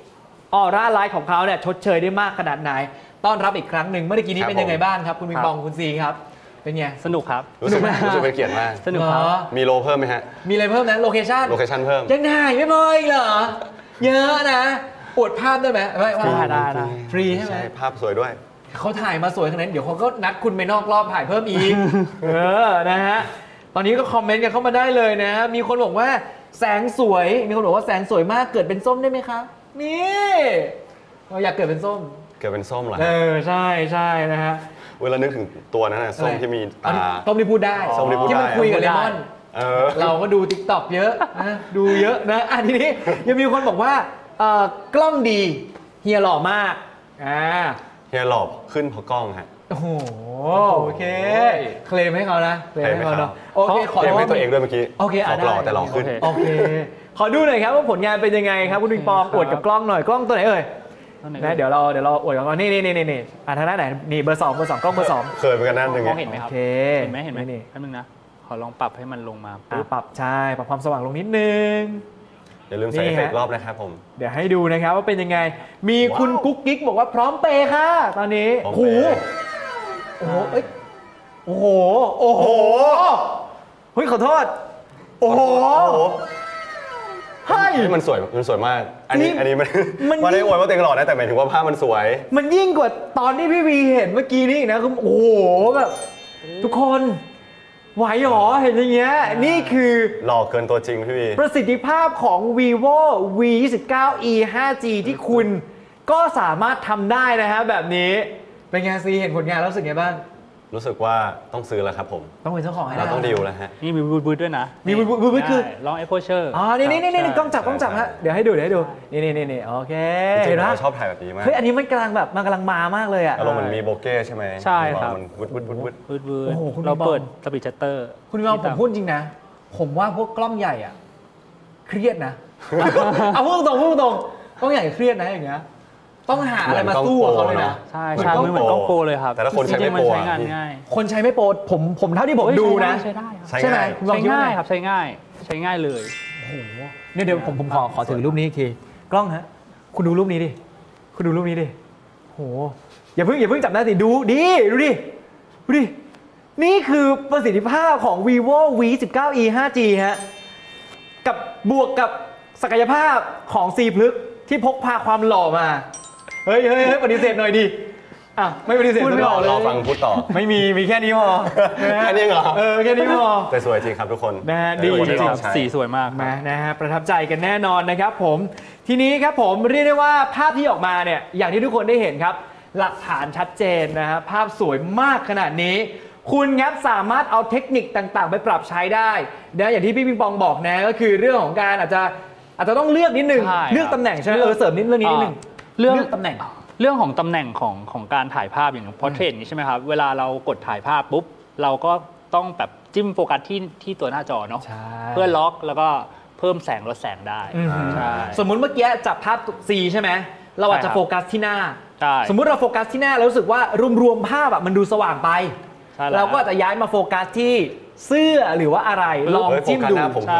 Aura Light ของเขาเนี่ยชดเชยได้มากขนาดไหนต้อนรับอีกครั้งหนึ่งเมื่อกี้นี้เป็นยังไงบ้างครับคุณปิงปองคุณซีครับเป็นไงสนุกครับรู้สึกรู้สึกเป็นเกียรติมากสนุกครับมีโลเพิ่มไหมฮะมีอะไรเพิ่มนะโลเคชั่นโลเคชั่นเพิ่มยังถ่ายไม่พออีกเหรอเยอะนะอวดภาพได้ไหมไม่ได้ได้ได้ฟรีใช่ไหมภาพสวยด้วยเขาถ่ายมาสวยขนาดนั้นเดี๋ยวเขาก็นัดคุณไปนอกรอบถ่ายเพิ่มอีกเออนะฮะตอนนี้ก็คอมเมนต์กันเข้ามาได้เลยนะมีคนบอกว่าแสงสวยมีคนบอกว่าแสงสวยมากเกิดเป็นส้มได้ไหมครับนี่เราอยากเกิดเป็นส้มเกิดเป็นส้มเหรอเออใช่ใช่นะฮะเวลานึกถึงตัวนั้นนะส้มที่มีตาส้มที่พูดได้ส้มที่พูดได้ที่มันคุยกับเลมอนเราก็ดู ติ๊กต็อก เยอะนะดูเยอะนะอันนี้ยังมีคนบอกว่ากล้องดีเฮียหล่อมากอ่าเฮียหล่อขึ้นเพราะกล้องฮะโอ้โหโอเคเคลมให้เขานะเคลมให้เขาเนาะโอเคขอเคลมให้ตัวเองด้วยเมื่อกี้โอเคหล่อแต่หล่อขึ้นโอเคขอดูหน่อยครับว่าผลงานเป็นยังไงครับคุณปิงปองอวดกับกล้องหน่อยกล้องตัวไหนเอ่ยนะเดี๋ยวเราเดี๋ยวเราอวดกันนี่นี่นี่นี่อ่ะทางด้านไหนนี่เบอร์สองเบอร์สองกล้องเบอร์สองเคยเป็นกันนั่นยังไงเห็นไหมครับเห็นไหมเห็นไหมนี่แป๊บนึงนะขอลองปรับให้มันลงมาปรับใช่ปรับความสว่างลงนิดนึงอย่าลืมใส่เอฟเฟกต์รอบนะครับผมเดี๋ยวให้ดูนะครับว่าเป็นยังไงมีคุณกุ๊กกิ๊กบอกว่าพร้อมเปย์ค่ะตอนนี้โอ้โหโอ้โหโอ้โหโอ้โหเฮ้ยขอโทษโอ้โหเฮ้ยมันสวยมันสวยมากอันนี้อันนี้มันไม่ได้อวยว่าตัวเองหล่อนะแต่หมายถึงว่าภาพมันสวยมันยิ่งกว่าตอนที่พี่วีเห็นเมื่อกี้นี่นะคือโอ้โหแบบทุกคนไหวหรอเห็นอย่างเงี้ยนี่คือหล่อเกินตัวจริงพี่วีประสิทธิภาพของ vivo วี ยี่สิบเก้า อี ห้าจี ที่คุณก็สามารถทำได้นะฮะแบบนี้เป็นไงซีเห็นผลงานแล้วรู้สึกไงบ้างรู้สึกว่าต้องซื้อแล้วครับผมต้องเป็นเจ้าของให้เราต้องดีลแล้วฮะนี่มีบูทบูทด้วยนะมีบูทบูทคือลอง Apple เชอร์อ๋อนี่นี่นี่นี่กล้องจับกล้องจับฮะเดี๋ยวให้ดูเดี๋ยวให้ดูนี่นี่นี่นี่โอเคจริงๆเราชอบถ่ายแบบนี้มากเฮ้ยอันนี้มันกำลังแบบมันกำลังมามากเลยอ่ะอารมณ์มันมีโบเก้ใช่ไหมใช่ครับมันวุดวุดวุดวุดวุดวุดเราเปิดสปีดชัตเตอร์คุณพี่บอลผมพูดจริงนะผมว่าพวกกล้องใหญ่อ่ะเครียดนะเอาพูดตรงพูดตรงกล้องใหญ่เครียดนะอย่างเงี้ยต้องหาอะไรมาสู้กับเขาเลยนะใช่ใช่เหมือนกล้องโปรเลยครับแต่ถ้าคนใช้ไม่โปรใช้งานง่ายคนใช้ไม่โปรผมผมเท่าที่ผมดูนะใช้ได้ใช่ไหมใช้ง่ายครับใช้ง่ายใช้ง่ายเลยโอ้โหเนี่ยเดี๋ยวผมผมขอขอถือรูปนี้อีกทีกล้องฮะคุณดูรูปนี้ดิคุณดูรูปนี้ดิโหอย่าเพิ่งอย่าเพิ่งจับหน้าสิดูดิดูดิดูดินี่คือประสิทธิภาพของ vivo วี สิบเก้า อี ห้าจี ฮะกับบวกกับศักยภาพของ C พลึกที่พกพาความหล่อมาเฮ้ยเฮ้ยเฮ้ยปฏิเสธหน่อยดิอ่ะไม่ปฏิเสธไม่หล่อเลยรอฟังพูดต่อไม่มีมีแค่นี้พอแค่นี้เหรอเออแค่นี้พอแต่สวยจริงครับทุกคนนะดีจริงสีสวยมากนะฮะประทับใจกันแน่นอนนะครับผมทีนี้ครับผมเรียกได้ว่าภาพที่ออกมาเนี่ยอย่างที่ทุกคนได้เห็นครับหลักฐานชัดเจนนะฮะภาพสวยมากขนาดนี้คุณครับสามารถเอาเทคนิคต่างๆไปปรับใช้ได้นะอย่างที่พี่ปิงปองบอกนะก็คือเรื่องของการอาจจะอาจจะต้องเลือกนิดนึงเลือกตำแหน่งใช่ไหมเออเสริมนิดเรื่องนี้นิดนึงเรื่องตำแหน่งเรื่องของตำแหน่งของของการถ่ายภาพอย่างพอร์เทรตนี้ใช่ไหมครับเวลาเรากดถ่ายภาพปุ๊บเราก็ต้องแบบจิ้มโฟกัสที่ที่ตัวหน้าจอเนาะเพื่อล็อกแล้วก็เพิ่มแสงลดแสงได้สมมุติเมื่อกี้จับภาพ C ใช่ไหมเราอาจจะโฟกัสที่หน้าสมมุติเราโฟกัสที่หน้าแล้วรู้สึกว่ารวมๆภาพแบบมันดูสว่างไปเราก็อาจจะย้ายมาโฟกัสที่เสื้อหรือว่าอะไรลองจิ้มดูใช่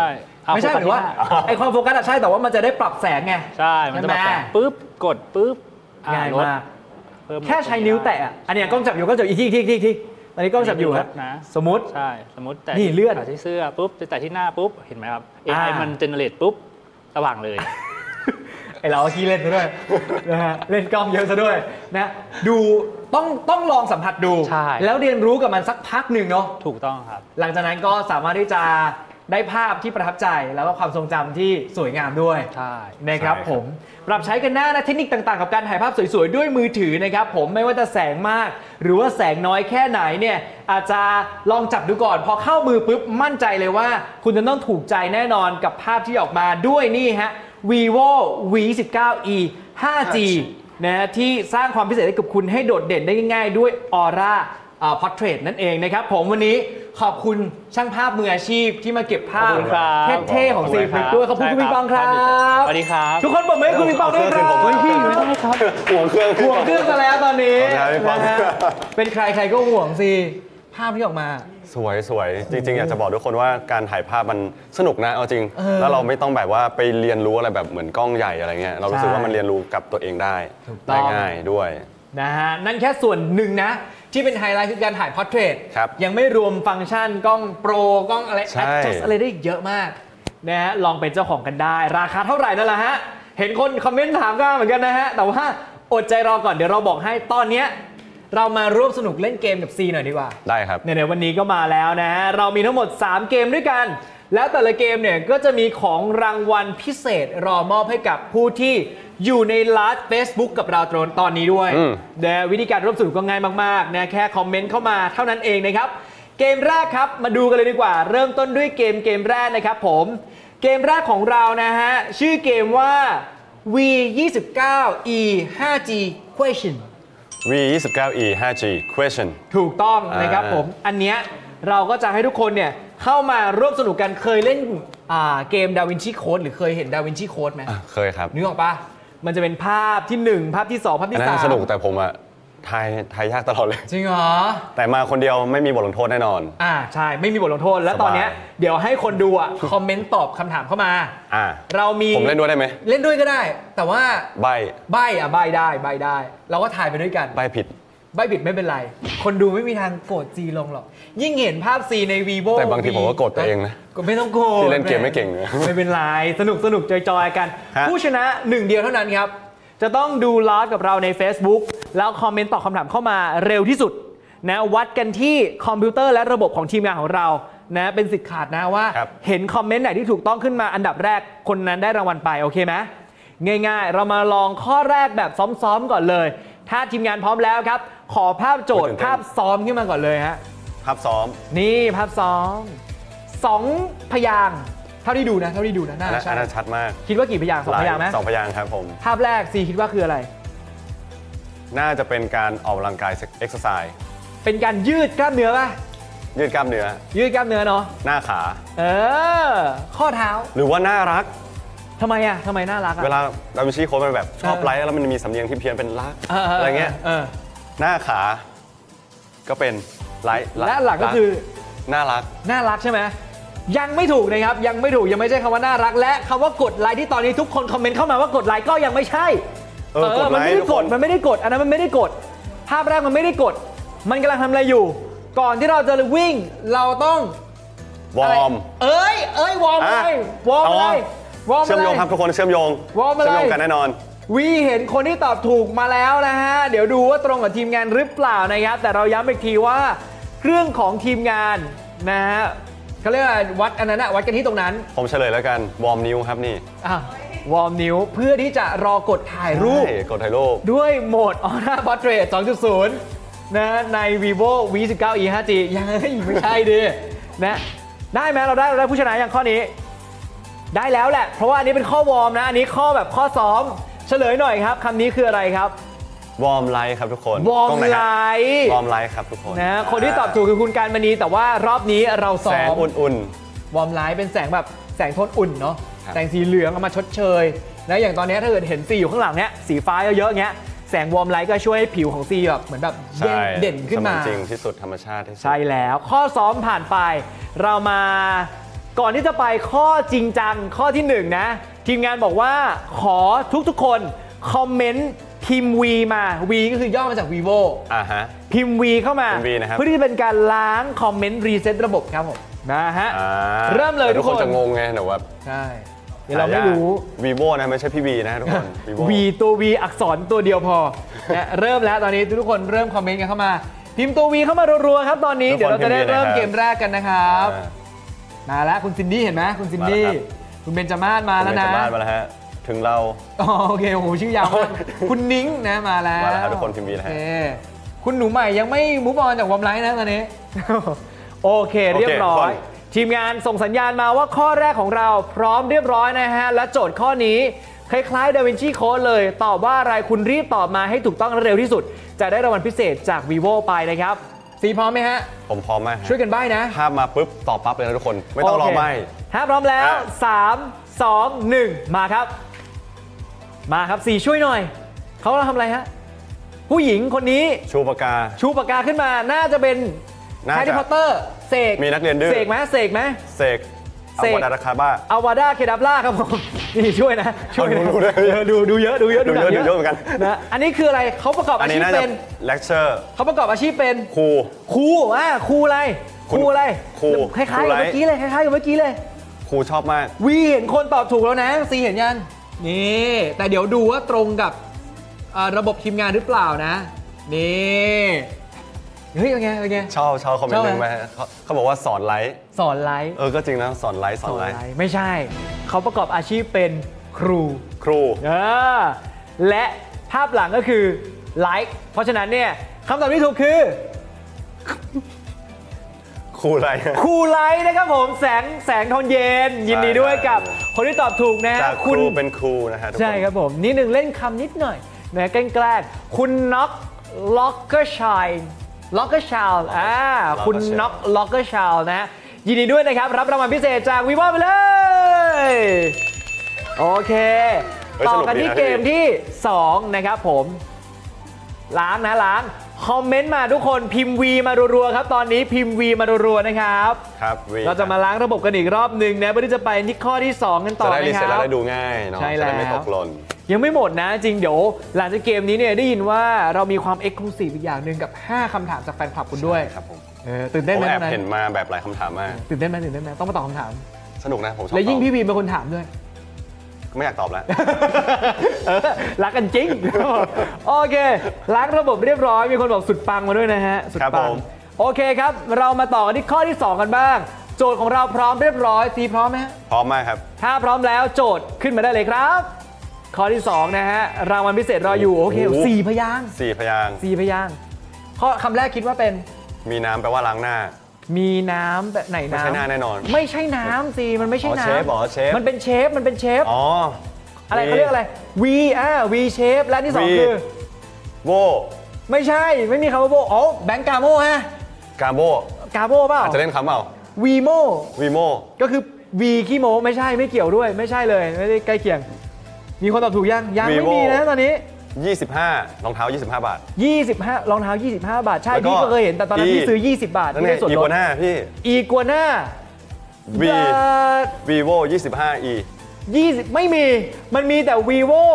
ไม่ใช่หรือว่าไอความโฟกัสอะใช่แต่ว่ามันจะได้ปรับแสงไงใช่มันจะปรับแสงปุ๊บกดปุ๊บง่ายมากแค่ใช้นิ้วแตะอันนี้กล้องจับอยู่ก็จับอีกทีทีทีทีตอนนี้กล้องจับอยู่ครับนะสมมติใช่สมมติแต่นี่เลื่อนที่เสื้อปุ๊บแต่ที่หน้าปุ๊บเห็นไหมครับ เอ ไอ มันเจเนเรตปุ๊บสว่างเลยไอเราขี้เล่นซะด้วยนะฮะเล่นกล้องเยอะซะด้วยนะดูต้องต้องลองสัมผัสดูแล้วเรียนรู้กับมันสักพักหนึ่งเนาะถูกต้องครับหลังจากนั้นก็สามารถที่จะได้ภาพที่ประทับใจแล้วก็ความทรงจำที่สวยงามด้วยใช่นะครับผมปรับใช้กันหน้านะเทคนิคต่างๆกับการถ่ายภาพสวยๆด้วยมือถือนะครับผมไม่ว่าจะแสงมากหรือว่าแสงน้อยแค่ไหนเนี่ยอาจจะลองจับดูก่อนพอเข้ามือปุ๊บมั่นใจเลยว่าคุณจะต้องถูกใจแน่นอนกับภาพที่ออกมาด้วยนี่ฮะ vivo วี สิบเก้า อี ห้าจี นะที่สร้างความพิเศษให้กับคุณให้โดดเด่นได้ง่ายๆด้วย Aura Portrait นั่นเองนะครับผมวันนี้ขอบคุณช่างภาพมืออาชีพที่มาเก็บภาพเท่ๆของซีฟลิกด้วยขอบคุณคุณปิงปองครับสวัสดีครับทุกคนบอกไม่คุณปิงปองด้วยครับพี่ไม่ได้ครับห่วงเครื่องห่วงเครื่องซะแล้วตอนนี้เป็นใครใครก็ห่วงสิภาพที่ออกมาสวยสวยจริงๆอยากจะบอกทุกคนว่าการถ่ายภาพมันสนุกนะเอาจริงแล้วเราไม่ต้องแบบว่าไปเรียนรู้อะไรแบบเหมือนกล้องใหญ่อะไรเงี้ยเรารู้สึกว่ามันเรียนรู้กับตัวเองได้ได้ง่ายด้วยนะฮะนั่นแค่ส่วนหนึ่งนะที่เป็นไฮไลท์คือการถ่ายพอร์เทรตยังไม่รวมฟังก์ชันกล้องโปรกล้องอะไรแอดจัสอะไรได้เยอะมากนะฮะลองเป็นเจ้าของกันได้ราคาเท่าไหร่นั่นแหละฮะเห็นคนคอมเมนต์ถามก็เหมือนกันนะฮะแต่ว่าอดใจรอก่อนเดี๋ยวเราบอกให้ตอนนี้เรามาร่วมสนุกเล่นเกมกับซีหน่อยดีกว่าได้ครับเนี่ยวันนี้ก็มาแล้วนะฮะเรามีทั้งหมดสามเกมด้วยกันแล้วแต่ละเกมเนี่ยก็จะมีของรางวัลพิเศษรอมอบให้กับผู้ที่อยู่ในไลฟ์ Facebook กับเราตอนนี้ด้วยนะวิธีการร่วมสนุกก็ง่ายมากๆนะแค่คอมเมนต์เข้ามาเท่านั้นเองนะครับเกมแรกครับมาดูกันเลยดีกว่าเริ่มต้นด้วยเกมเกมแรกนะครับผมเกมแรกของเรานะฮะชื่อเกมว่า วี ยี่สิบเก้า อี ห้าจี Question วี ยี่สิบเก้า อี ห้าจี Question ถูกต้องนะครับผมอันเนี้ยเราก็จะให้ทุกคนเนี่ยเข้ามาร่วมสนุกกันเคยเล่นเกม DaVinci Code หรือเคยเห็น DaVinci Code ไหมเคยครับนึกออกปะมันจะเป็นภาพที่หนึ่งภาพที่สองภาพที่สามสนุกแต่ผมอะทายทายยากตลอดเลยจริงเหรอแต่มาคนเดียวไม่มีบทลงโทษแน่นอนอ่าใช่ไม่มีบทลงโทษแล้วตอนนี้เดี๋ยวให้คนดูอ่ะคอมเมนต์ตอบคำถามเข้ามาอ่าเรามีผมเล่นด้วยได้ไหมเล่นด้วยก็ได้แต่ว่าใบใบอ่ะใบได้ใบได้เราก็ถ่ายไปด้วยกันใบผิดใบผิดไม่เป็นไรคนดูไม่มีทางโกรธซีลงหรอกยิ่งเห็นภาพซีใน vivo แต่บางทีผมก็โกรธตัวเองนะก็ไม่ต้องโกรธที่เล่นเกมไม่เก่งไม่เป็นไรสนุกสนุกจอยๆกันผู้ชนะหนึ่งเดียวเท่านั้นครับจะต้องดูไลฟ์กับเราใน Facebook แล้วคอมเมนต์ตอบคำถามเข้ามาเร็วที่สุดนะวัดกันที่คอมพิวเตอร์และระบบของทีมงานของเรานะเป็นสิทธิ์ขาดนะว่าเห็นคอมเมนต์ไหนที่ถูกต้องขึ้นมาอันดับแรกคนนั้นได้รางวัลไปโอเคไหมง่ายๆเรามาลองข้อแรกแบบซ้อมๆก่อนเลยถ้าทีมงานพร้อมแล้วครับขอภาพโจทย์ภาพซ้อมขึ้นมาก่อนเลยฮะภาพซ้อมนี่ภาพซ้อมสองพยางค์เท่าที่ดูนะเท่าที่ดูนะน่าชัดชัดมากคิดว่ากี่พยางค์สองพยางค์ไหมสองพยางค์ครับผมภาพแรกซีคิดว่าคืออะไรน่าจะเป็นการออกกำลังกายเอ็กซ์ไซส์เป็นการยืดกล้ามเนื้อป่ะยืดกล้ามเนื้อยืดกล้ามเนื้อเนาะหน้าขาเออข้อเท้าหรือว่าน่ารักทำไมอ่ะทำไมน่ารักอ่ะเวลาดาวินชีโค้ดมันแบบชอบไลฟ์แล้วมันมีสำเนียงที่เพี้ยนเป็นรักอะไรเงี้ยหน้าขาก็เป็นไลฟ์และหลักก็คือน่ารักน่ารักใช่ไหมยังไม่ถูกนะครับยังไม่ถูกยังไม่ใช่คำว่าน่ารักและคำว่ากดไลค์ที่ตอนนี้ทุกคนคอมเมนต์เข้ามาว่ากดไลค์ก็ยังไม่ใช่เออมันไม่ได้กดมันไม่ได้กดอันนั้นมันไม่ได้กดภาพแรกมันไม่ได้กดมันกำลังทำอะไรอยู่ก่อนที่เราจะวิ่งเราต้องวอร์มเอ้ยเอ้ยวอร์มอะไรวอร์มอะไรเชื่อมโยงครับทุกคนเชื่อมโยงวอร์มอะไรเชื่อมโยงกันแน่นอนวีเห็นคนที่ตอบถูกมาแล้วนะฮะเดี๋ยวดูว่าตรงกับทีมงานหรือเปล่านะครับแต่เราย้ำอีกทีว่าเครื่องของทีมงานนะฮะเขาเรียกว่าวัดอันนั้นอะวัดกันที่ตรงนั้นผมเฉลยแล้วกันวอร์มนิ้วครับนี่อ่ะวอร์มนิ้วเพื่อที่จะรอกดถ่ายรูปกดถ่ายรูปด้วยโหมด Aura Portrait สองจุดศูนย์ นะใน vivo วี สิบเก้า อี ห้าจี ยังไม่ใช่ดินะได้ไหมเราได้เราได้ผู้ชนะอย่างข้อนี้ได้แล้วแหละเพราะว่าอันนี้เป็นข้อวอร์มนะอันนี้ข้อแบบข้อซ้อมเฉลยหน่อยครับคำนี้คืออะไรครับวอร์มไลท์ครับทุกคนวอร์มไลท์วอร์มไลท์ครับทุกคนนะคนที่ตอบถูกคือคุณการมณีแต่ว่ารอบนี้เราซ้อมแสงอุ่นๆวอร์มไลท์เป็นแสงแบบแสงโทนอุ่นเนาะแสงสีเหลืองเอามาชดเชยนะอย่างตอนนี้ถ้าเกิดเห็นซีอยู่ข้างหลังเนี้ยสีฟ้าเยอะๆเงี้ยแสงวอร์มไลท์ก็ช่วยให้ผิวของซีแบบเหมือนแบบเด่นขึ้นมาจริงที่สุดธรรมชาติที่สุดใช่แล้วข้อซ้อมผ่านไปเรามาก่อนที่จะไปข้อจริงจังข้อที่หนึ่งนะทีมงานบอกว่าขอทุกๆคนคอมเมนต์พิมพ์ V มา V ก็คือย่อมาจาก vivo อ่าฮะพิมพ์ V เข้ามาพิมพ์ V นะครับเพื่อที่จะเป็นการล้างคอมเมนต์รีเซ็ตระบบครับผมนะฮะอ่าเริ่มเลยแต่ทุทุกกคคน นจะงงไงเดี๋ยวว่าใช่เดี๋ยวเราไม่รู้ vivo นะไม่ใช่พี่ V นะทุกคน vivo V ตัว V อักษรตัวเดียวพอนะเริ่มแล้วตอนนี้ทุกคนเริ่มคอมเมนต์กันเข้ามาพิมพ์ตัว V เข้ามารัวๆครับตอนนี้ทุกคนเดี๋ยวเราจะได้เริ่มพิมพ์ V เกมแรกกันนะครับอ่ามาแล้วคุณซินดี้เห็นไหมคุณซินดี้มาแล้วครับคุณเบนจามาศมาแล้วนะเบญจมาศมาแล้วฮะถึงเราอ๋อโอเคโอ้โหชื่อยาวมากคุณนิ้งนะมาแล้วมาแล้วครับทุกคนพิมพ์ V นะฮะโอเคคุณหนูใหม่ยังไม่มูฟออนจากวอมไลท์นะตอนนี้ โอเคเรียบร้อยโอเคทีมงานส่งสัญญาณมาว่าข้อแรกของเราพร้อมเรียบร้อยนะฮะและโจทย์ข้อนี้คล้ายๆ Da Vinci Code เลยตอบว่าอะไรคุณรีบตอบมาให้ถูกต้องและเร็วที่สุด จะได้รางวัลพิเศษจาก vivo ไปนะครับซีพร้อมไหมฮะผมพร้อมมากฮะช่วยกันใบ้นะภาพมาปุ๊บตอบปั๊บเลยนะทุกคนไม่ต้องรอโเคใบ้ถ้าพร้อมแล้วอ่ะสาม สอง หนึ่งมาครับ มาครับสี่ช่วยหน่อยเขาเราทำอะไรฮะผู้หญิงคนนี้ชูปากกาชูปากกาขึ้นมาน่าจะเป็นน่าจะแฮร์รี่พอตเตอร์เสกมีนักเรียนดื้อเสกไหมเสกไหมเสกเสกอวดาราคาบ้าอวาดาเคดับล่าครับผม นี่ช่วยนะช่วยนะเอาดูด้วยเออดูดูเยอะดูเยอะดูเยอะหนังดูเยอะเหมือนกันนะอันนี้คืออะไรเขาประกอบอัอานนี้ชีพน่าจะเป็นเลคเชอร์เขาประกอบอาชีพเป็นครูครูอ่าครูอะไรคคุณรูอะไรครูคล้ายครูๆกับไลท์เมื่อกี้เลยคล้ายๆกับเมื่อกี้เลยครูชอบมากวีเห็นคนตอบถูกแล้วนะซีเห็นยังนี่แต่เดี๋ยวดูว่าตรงกับเอ่อระบบทีมงานหรือเปล่านะนี่เฮ้ยเป็นไงเป็นไงชอบชอบคอมเมนชอบต์ไหมหนึ่งไหมเขาเขาบอกว่าสอนไลฟ์สอนไลฟ์เออก็จริงนะสอนไลฟ์สอนไลฟ์ไม่ใช่ เขาประกอบอาชีพเป็นครูครูเออและภาพหลังก็คือไลฟ์เพราะฉะนั้นเนี่ยคำตอบที่ถูกคือครูอะไรครูไลท์นะครับผมแสงแสงทองเย็น ยินดีด้วยกับคนที่ตอบถูกนะจากครูเป็นครูนะฮะทุกคนใช่ครับผมนิดหนึ่งเล่นคำนิดหน่อยนะแกล้งๆคุณน็อกล็อกเกอร์ชัยล็อกเกอร์ชาลอ่าคุณน็อกล็อกเกอร์ชาลนะยินดีด้วยนะครับ รับรางวัลพิเศษจากวีวอไปเลย โอเคเฮ้ยต่อสนุกกันดีที่นะเกมพี่ที่ สอง นะครับผม ล้างนะล้าง คอมเมนต์มาทุกคนพิมพ์ V มารัวๆครับ ตอนนี้พิมพ์ V มารัวๆนะครับครับวีเราจะมาล้างระบบกันอีกรอบหนึ่งนะเพื่อที่จะไปที่ข้อที่ สอง กันต่จะอได้รีนะคเซ็ตรัแล้วบได้ดูง่ายเนาะใช่จะได้แล้วไม่ตกหล่นยังไม่หมดนะจริงเดี๋ยวหลังจากเกมนี้เนี่ยได้ยินว่าเรามีความเอ็กซ์คลูซีฟอีกอย่างหนึ่งกับ ห้าคำถามจากแฟนคลับคุณด้วยครับผมเออตื่นเต้นผไหมมแอบตอนนั้นเห็นมาแบบหลายคำถามมากตื่นเต้นไหมตื่นเต้นไหมต้องมาตอบคำถามสนุกนะผมชอบและยิ่งตอบพี่บีเป็นคนถามด้วยไม่อยากตอบแล้วเออรักกันจริง โอเคล้างระบบเรียบร้อยมีคนบอกสุดปังมาด้วยนะฮะสุดครับปัผงมโอเคครับเรามาต่อกันที่ข้อที่สองกันบ้าง โจทย์ของเราพร้อมเรียบร้อยซีพร้อมไหมฮะพร้อมมากครับถ้าพร้อมแล้วโจทย์ขึ้นมาได้เลยครับ ข้อที่สองนะฮะรางวัลพิเศษรออยู่โอเคโอ้โหสี่พยางค์สี่พยางค์สี่พยางค์ข้อคำแรกคิดว่าเป็นมีน้ำแปลว่าล้างหน้ามีน้ำแบบไหนไม่น้ำใช่หน้าแน่นอนไม่ใช่น้ำสิมันไม่ใช่อ๋อน้ำเชฟเหรอเชฟมันเป็นเชฟมันเป็นเชฟอ๋ออะไรเขาเรียกอะไร V อ่า V shape และที่สอง V คือโบไม่ใช่ไม่มีคำว่าโบอ๋อแบงก์กาโมฮะกาโบกาโบเปล่าอาจจะเล่นคำเปล่าวีโมวีโมก็คือ V ขี้โมไม่ใช่ไม่เกี่ยวด้วยไม่ใช่เลยไม่ได้ใกล้เคียง มีคนตอบถูกยังยังไม่มีนะตอนนี้ยี่สิบห้ารองเท้ายี่สิบห้าบาทยี่สิบห้ารองเท้ายี่สิบห้าบาทใช่แล้วก็พี่ก็เคยเห็นแต่ตอนนั้น E พี่ซื้อยี่สิบบาทนั่นที่ไงได้ส่วนอีลโกดน่าพี่อีกัวน่า V vivo ยี่สิบห้า e ยี่สิบไม่มีมันมีแต่ vivo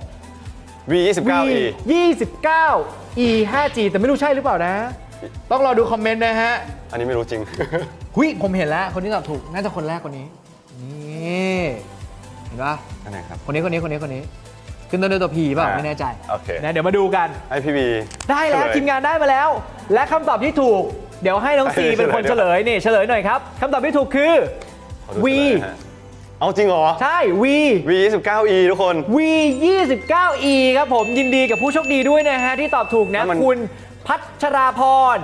v ยี่สิบเก้า e ยี่สิบเก้า e ห้าจี แต่ไม่รู้ใช่หรือเปล่านะ ต้องรอดูคอมเมนต์นะฮะอันนี้ไม่รู้จริงหุยผมเห็นแล้ว คนที่ตอบถูก น่าจะคนแรกคนนี้ นี่ เห็นปะอันไหนครับคนนี้คนนี้คนนี้คนนี้ขึ้นต้นด้วยตัวพีเปล่าอ่าไม่แน่ใจโอเคนะเดี๋ยวมาดูกันให้พี่บีได้แล้วเฉยทีมงานได้มาแล้ว และคำตอบที่ถูก เดี๋ยวให้น้องซีให้เป็นคนเฉเฉลลยยนี่เฉลยหน่อยครับคำตอบที่ถูกคือขอดู V เฉลยฮะเอาจริงเหรอใช่ V V ยี่สิบเก้า e ทุกคน V ยี่สิบเก้า e ครับผมยินดีกับผู้โชคดีด้วยนะฮะ ที่ตอบถูกนะแล้วมันคุณพัชราพร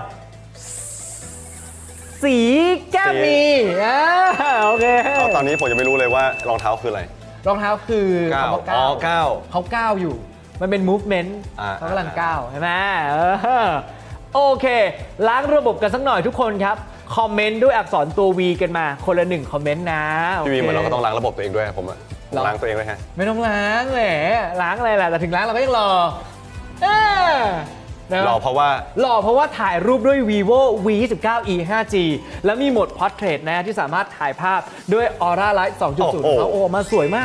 สีแก้มมีอ่าโอเคเอาตอนนี้ผมยังไม่รู้เลยว่ารองเท้าคืออะไรรองเท้าคือเก้าคำว่าอ๋อก้าวเก้าเขาก้าวอยู่ มันเป็น movement อ่าเขากำลังก้าวใช่ไหมเออโอเค ล้างระบบกันสักหน่อยทุกคนครับ คอมเมนต์ด้วยอักษรตัว V กันมาคนละหนึ่งคอมเมนต์นะโอพี่บีเคเหมือนเราก็ต้องล้างระบบตัวเองด้วยผมอะหรอล้างตัวเองด้วยฮะไม่ต้องล้างแหละล้างอะไรล่ะแต่ถึงล้างเราก็ยังรอเออนะหล่อเพราะว่าหล่อเพราะว่าถ่ายรูปด้วย vivo วี ยี่สิบเก้า อี ไฟว์ จี แล้วมีโหมด portrait นะที่สามารถถ่ายภาพด้วย Aura Light สองจุดศูนย์โอ้โหเขาโอ้มาสวยมาก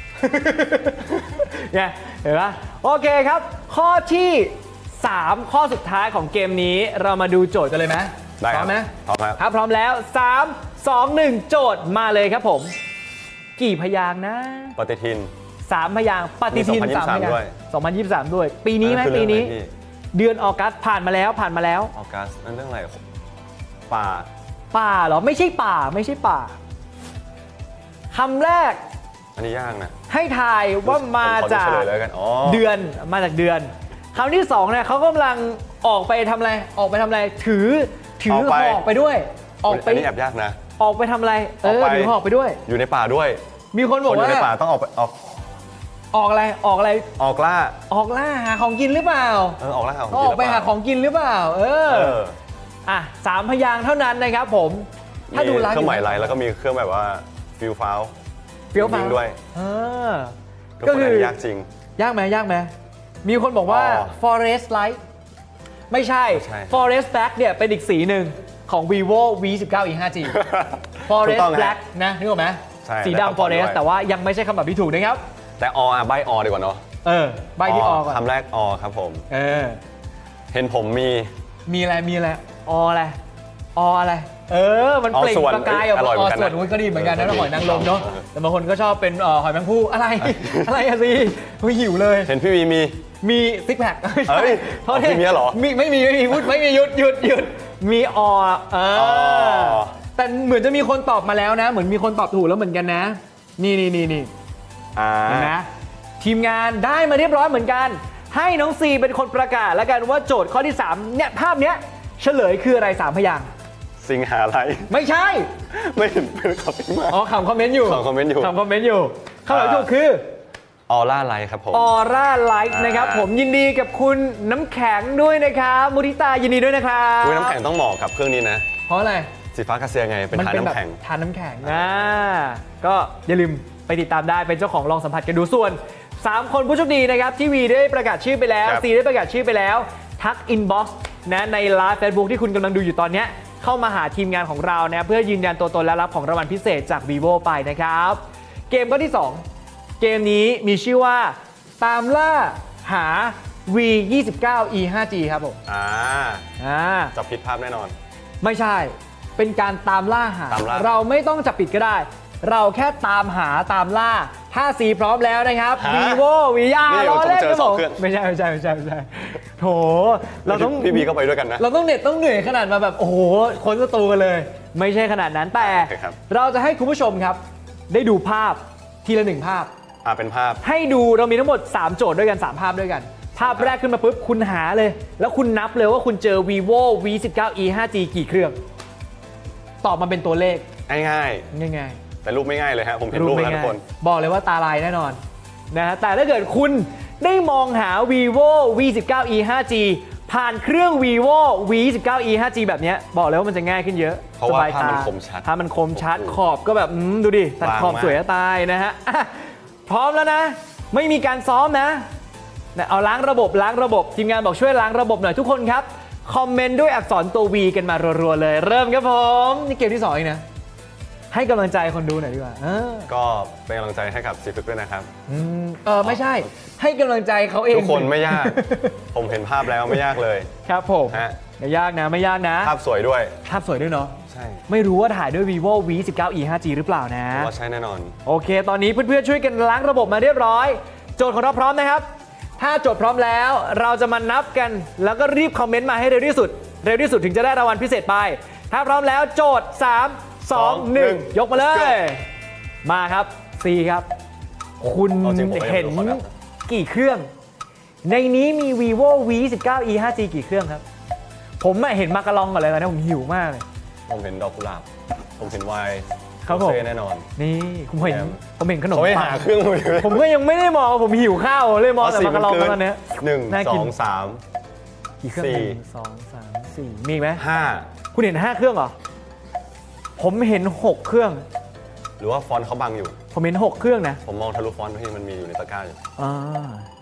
เนี่ยเห็นปะโอเคครับ ข้อที่ สาม ข้อสุดท้ายของเกมนี้เรามาดูโจทย์กันเลยไหมได้พคร้รัอบ มไหมพร้อมครับถ้าพร้อมแล้ว สาม สอง หนึ่ง โจทย์มาเลยครับผม กี่พยางค์นะปฏิทินสามพยางค์ปฏิทินมีสามพยางด้วยค์สองพันยี่สิบสามด้วย ปีนี้ไหมอัคือปีเรื่องนี้อะไรพี่เดือนออกัสผ่านมาแล้วผ่านมาแล้วออกัสนั่นเรื่องอะไรป่าป่าเหรอ ไม่ใช่ป่าไม่ใช่ป่าคำแรกอันนี้ยากนะให้ทายว่ามาผขอดูจากเฉลยเลยกันอ๋อเดือนมาจากเดือนคำที่สองเนี่ยเขากำลังออกไปทำอะไรออกไปทำอะไรถือถือหอกไปด้วย ออกไปอันนี้แอบยากนะออกไปทำอะไรเออออกไปถือหอกไปด้วยอยู่ในป่าด้วยมีคนบคอกนอยู่ว่าในป่าต้องออกไปออกออกอะไรออกอะไรออกล่าออกล่าหาของกินหรือเปล่าเออออกล่าหาของอกินอกไปหาของกินหรือเปล่า เออเอออ่ะสามพยางค์เท่านั้นนะครับผม ถ้าดูมีไลฟ์เครื่องหมายไลน์แล้วก็มีเครื่องแบบว่าฟิลฟาวเฟี้ยวฟ้าด้วยเออทุกก็คนคือันอนี้ยากจริงยากไหมยากไหมมีคนบอกว่าอ๋อ forest light ไม่ใช่ไม่ใช่ forest black เนี่ยเป็นอีกสีหนึ่งของ vivo วี ยี่สิบเก้า อี ไฟว์ จีถูก forest ต้องฮะ black นะนึกออกไหมใช่สีแล้วก็ดำ forest ด้วยแต่ว่ายังไม่ใช่คำตอบที่ถูกนะครับแต่ออ่ะใบอดีกว่าเนาะเออ ใบที่ออกก่อนคำแรกอครับผมเออเห็นผมมีมีอะไร มีอะไร ออะไรออะไร เออ มันอ๋อเปล่งส่วนประกายออกอร่มาอยเหมือนกันส่วนนะนู้นก็ดีเหมือนกันนะเออหอยนางรมเนาะเออแต่บางคนก็ชอบเป็นเอ่อหอยแมงภู่อะไร อะไรอะสิเฮ้ยหิวเลยเห็นพี่วีมีมีซิกแพคเอ้ยโทษทีอ๋อมีเหรอมีไม่มีไม่มีพูดไม่มีหยุดหยุดหยุดมีอเออออแต่เหมือนจะมีคนตอบมาแล้วนะ เหมือนมีคนตอบถูกแล้วเหมือนกันนะ นี่นี่นี่นี่อ่าเห็นไหมทีมงานได้มาเรียบร้อยเหมือนกัน ให้น้องซีเป็นคนประกาศแล้วกันว่าโจทย์ข้อที่สามเนี่ยภาพเนี้ยเฉลยคืออะไรสามพยางค์สิงหาไรไม่ใช่ไม่เห็นเป็นคอมเมนต์มาอ๋อคำคอมเมนต์อยู่คำคอมเมนต์อยู่คำคอมเมนต์อยู่คำตอบถูกคือออร่าไลท์ครับผมออร่าไลท์นะครับอ่าผมยินดีกับคุณน้ำแข็งด้วยนะครับมุทิตายินดีด้วยนะครับอุ้ยน้ำแข็งต้องเหมาะกับเครื่องนี้นะเพราะอะไรสีฟ้ากาเซียไง เป็นทานน้ำแข็งทานน้ำแข็งนะก็อย่าลืมไปติดตามได้เป็นเจ้าของลองสัมผัสกันดูส่วน สาม คนผู้โชคดีนะครับที่วีได้ประกาศชื่อไปแล้วครับซีได้ประกาศชื่อไปแล้ว ทักอินบ็อกซ์นะในไลฟ์เฟซบุ๊กที่คุณกำลังดูอยู่ตอนเนี้ยเข้ามาหาทีมงานของเรานะเพื่อยืนยันตัวตนและรับของรางวัลพิเศษจาก vivo ไปนะครับ เกมข้อที่ สอง เกมนี้มีชื่อว่าตามล่าหา วี ยี่สิบเก้า อี ไฟว์ จี ครับผมอ่าอ่าจับผิดภาพแน่นอนไม่ใช่ เป็นการตามล่าหาตามล่าเราไม่ต้องจับผิดก็ได้ เราแค่ตามหาตามล่า ถ้าสีพร้อมแล้วนะครับฮะ vivo วิยานี่ล้อเล่นผมเจอครับสผองมเครื่องไม่ใช่ไม่ใช่ไม่ใช่ไม่ใช่โถเราต้องพี่บีก็ไปด้วยกันนะเราต้องเหน็ดต้องเหนื่อยขนาดมาแบบ โอ้โหค้นสตูกันเลย ไม่ใช่ขนาดนั้นแต่โอเคครับเราจะให้คุณผู้ชมครับ ได้ดูภาพทีละหนึ่งภาพอ่าเป็นภาพให้ดูเรามีทั้งหมด สาม โจทย์ด้วยกัน สาม ภาพด้วยกัน ภาพแรกขึ้นมาปุ๊บคุณหาเลย แล้วคุณนับเลยว่าคุณเจอ vivo วี สิบเก้า อี ไฟว์ จี กี่เครื่อง ตอบมาเป็นตัวเลขง่ายง่ายๆ แต่รูปไม่ง่ายเลยฮะ ผมๆเห็นรูปไม่แล้วทุง่ากคยนบอกเลยว่าตาลายแน่นอนนะฮะแต่ถ้าเกิดคุณได้มองหา vivo วี สิบเก้า อี ไฟว์ จี ผ่านเครื่อง vivo วี ยี่สิบเก้า อี ไฟว์ จี แบบเนี้ยบอกเลยว่ามันจะง่ายขึ้นเยอะเพราะว่าสบยตภาพมันคมชัดภาพมันคมชัดโอ้โหขอบก็แบบอืมดูดิตัดบางขอบมากสวยจะตายนะฮะอ่ะพร้อมแล้วนะ ไม่มีการซ้อมนะ นะเอาล้างระบบล้างระบบทีมงานบอกช่วยล้างระบบหน่อยทุกคนครับ คอมเมนต์ด้วยอักษรตัว V กันมารัวๆเลย เริ่มครับผมนี่เกมที่สองเองนะ ให้กำลังใจคนดูหน่อยดีกว่าเออก็เป็นกำลังใจให้กับซีฟิกด้วยนะครับอืมเออไม่ใช่ ให้กำลังใจเขาเองทุกคนไม่ยาก ผมเห็นภาพแล้วไม่ยากเลยครับผมฮะไม่ยากนะไม่ยากนะภาพสวยด้วยภาพสวยด้วยเนาะใช่ไม่รู้ว่าถ่ายด้วย vivo วี สิบเก้า อี ไฟว์ จี หรือเปล่านะว่าใช่แน่นอนโอเค ตอนนี้เพื่อนๆช่วยกันล้างระบบมาเรียบร้อย โจทย์ของเราพร้อมนะครับ ถ้าโจทย์พร้อมแล้ว เราจะมานับกัน แล้วก็รีบคอมเมนต์มาให้เร็วที่สุด เร็วที่สุดถึงจะได้รางวัลพิเศษไป ถ้าพร้อมแล้วโจทย์ สาม สอง หนึ่ง ยกมาเลย มาครับ C ครับ คุณเอาจริงผมก็ยังไม่รู้เห็นขอนับกี่เครื่อง ในนี้มี vivo วี สิบเก้า อี ไฟว์ จี กี่เครื่องครับ ผมอะเห็นมากระลองก่อนเลยนะผมหิวมากเลยผมเห็นดอกกุหลาบ ผมเห็นไวน์ครับผมโอเแน่นอนนี่ผมเห็นแถมผมเห็นขนมเขาไม่ปัหาง เครื่องมือเลยผมก็ยังไม่ได้มองผมหิวข้าวเลยมองแต่สี่มากระลองมันเกินตอนเนี้ยหนึ่งน่าสกิอน งสามกี่เครื่องสี่หนึ่งสองสามสี่มีอีกไหมห้าคุณเห็นห้าเครื่องเหรอ ผมเห็นหกเครื่องหรือว่าฟอนต์เขาบังอยู่ผมเห็นหกเครื่องนะผมมองทะลุฟอนต์ที่มันมีอยู่ในตะกร้าอยู่อ่า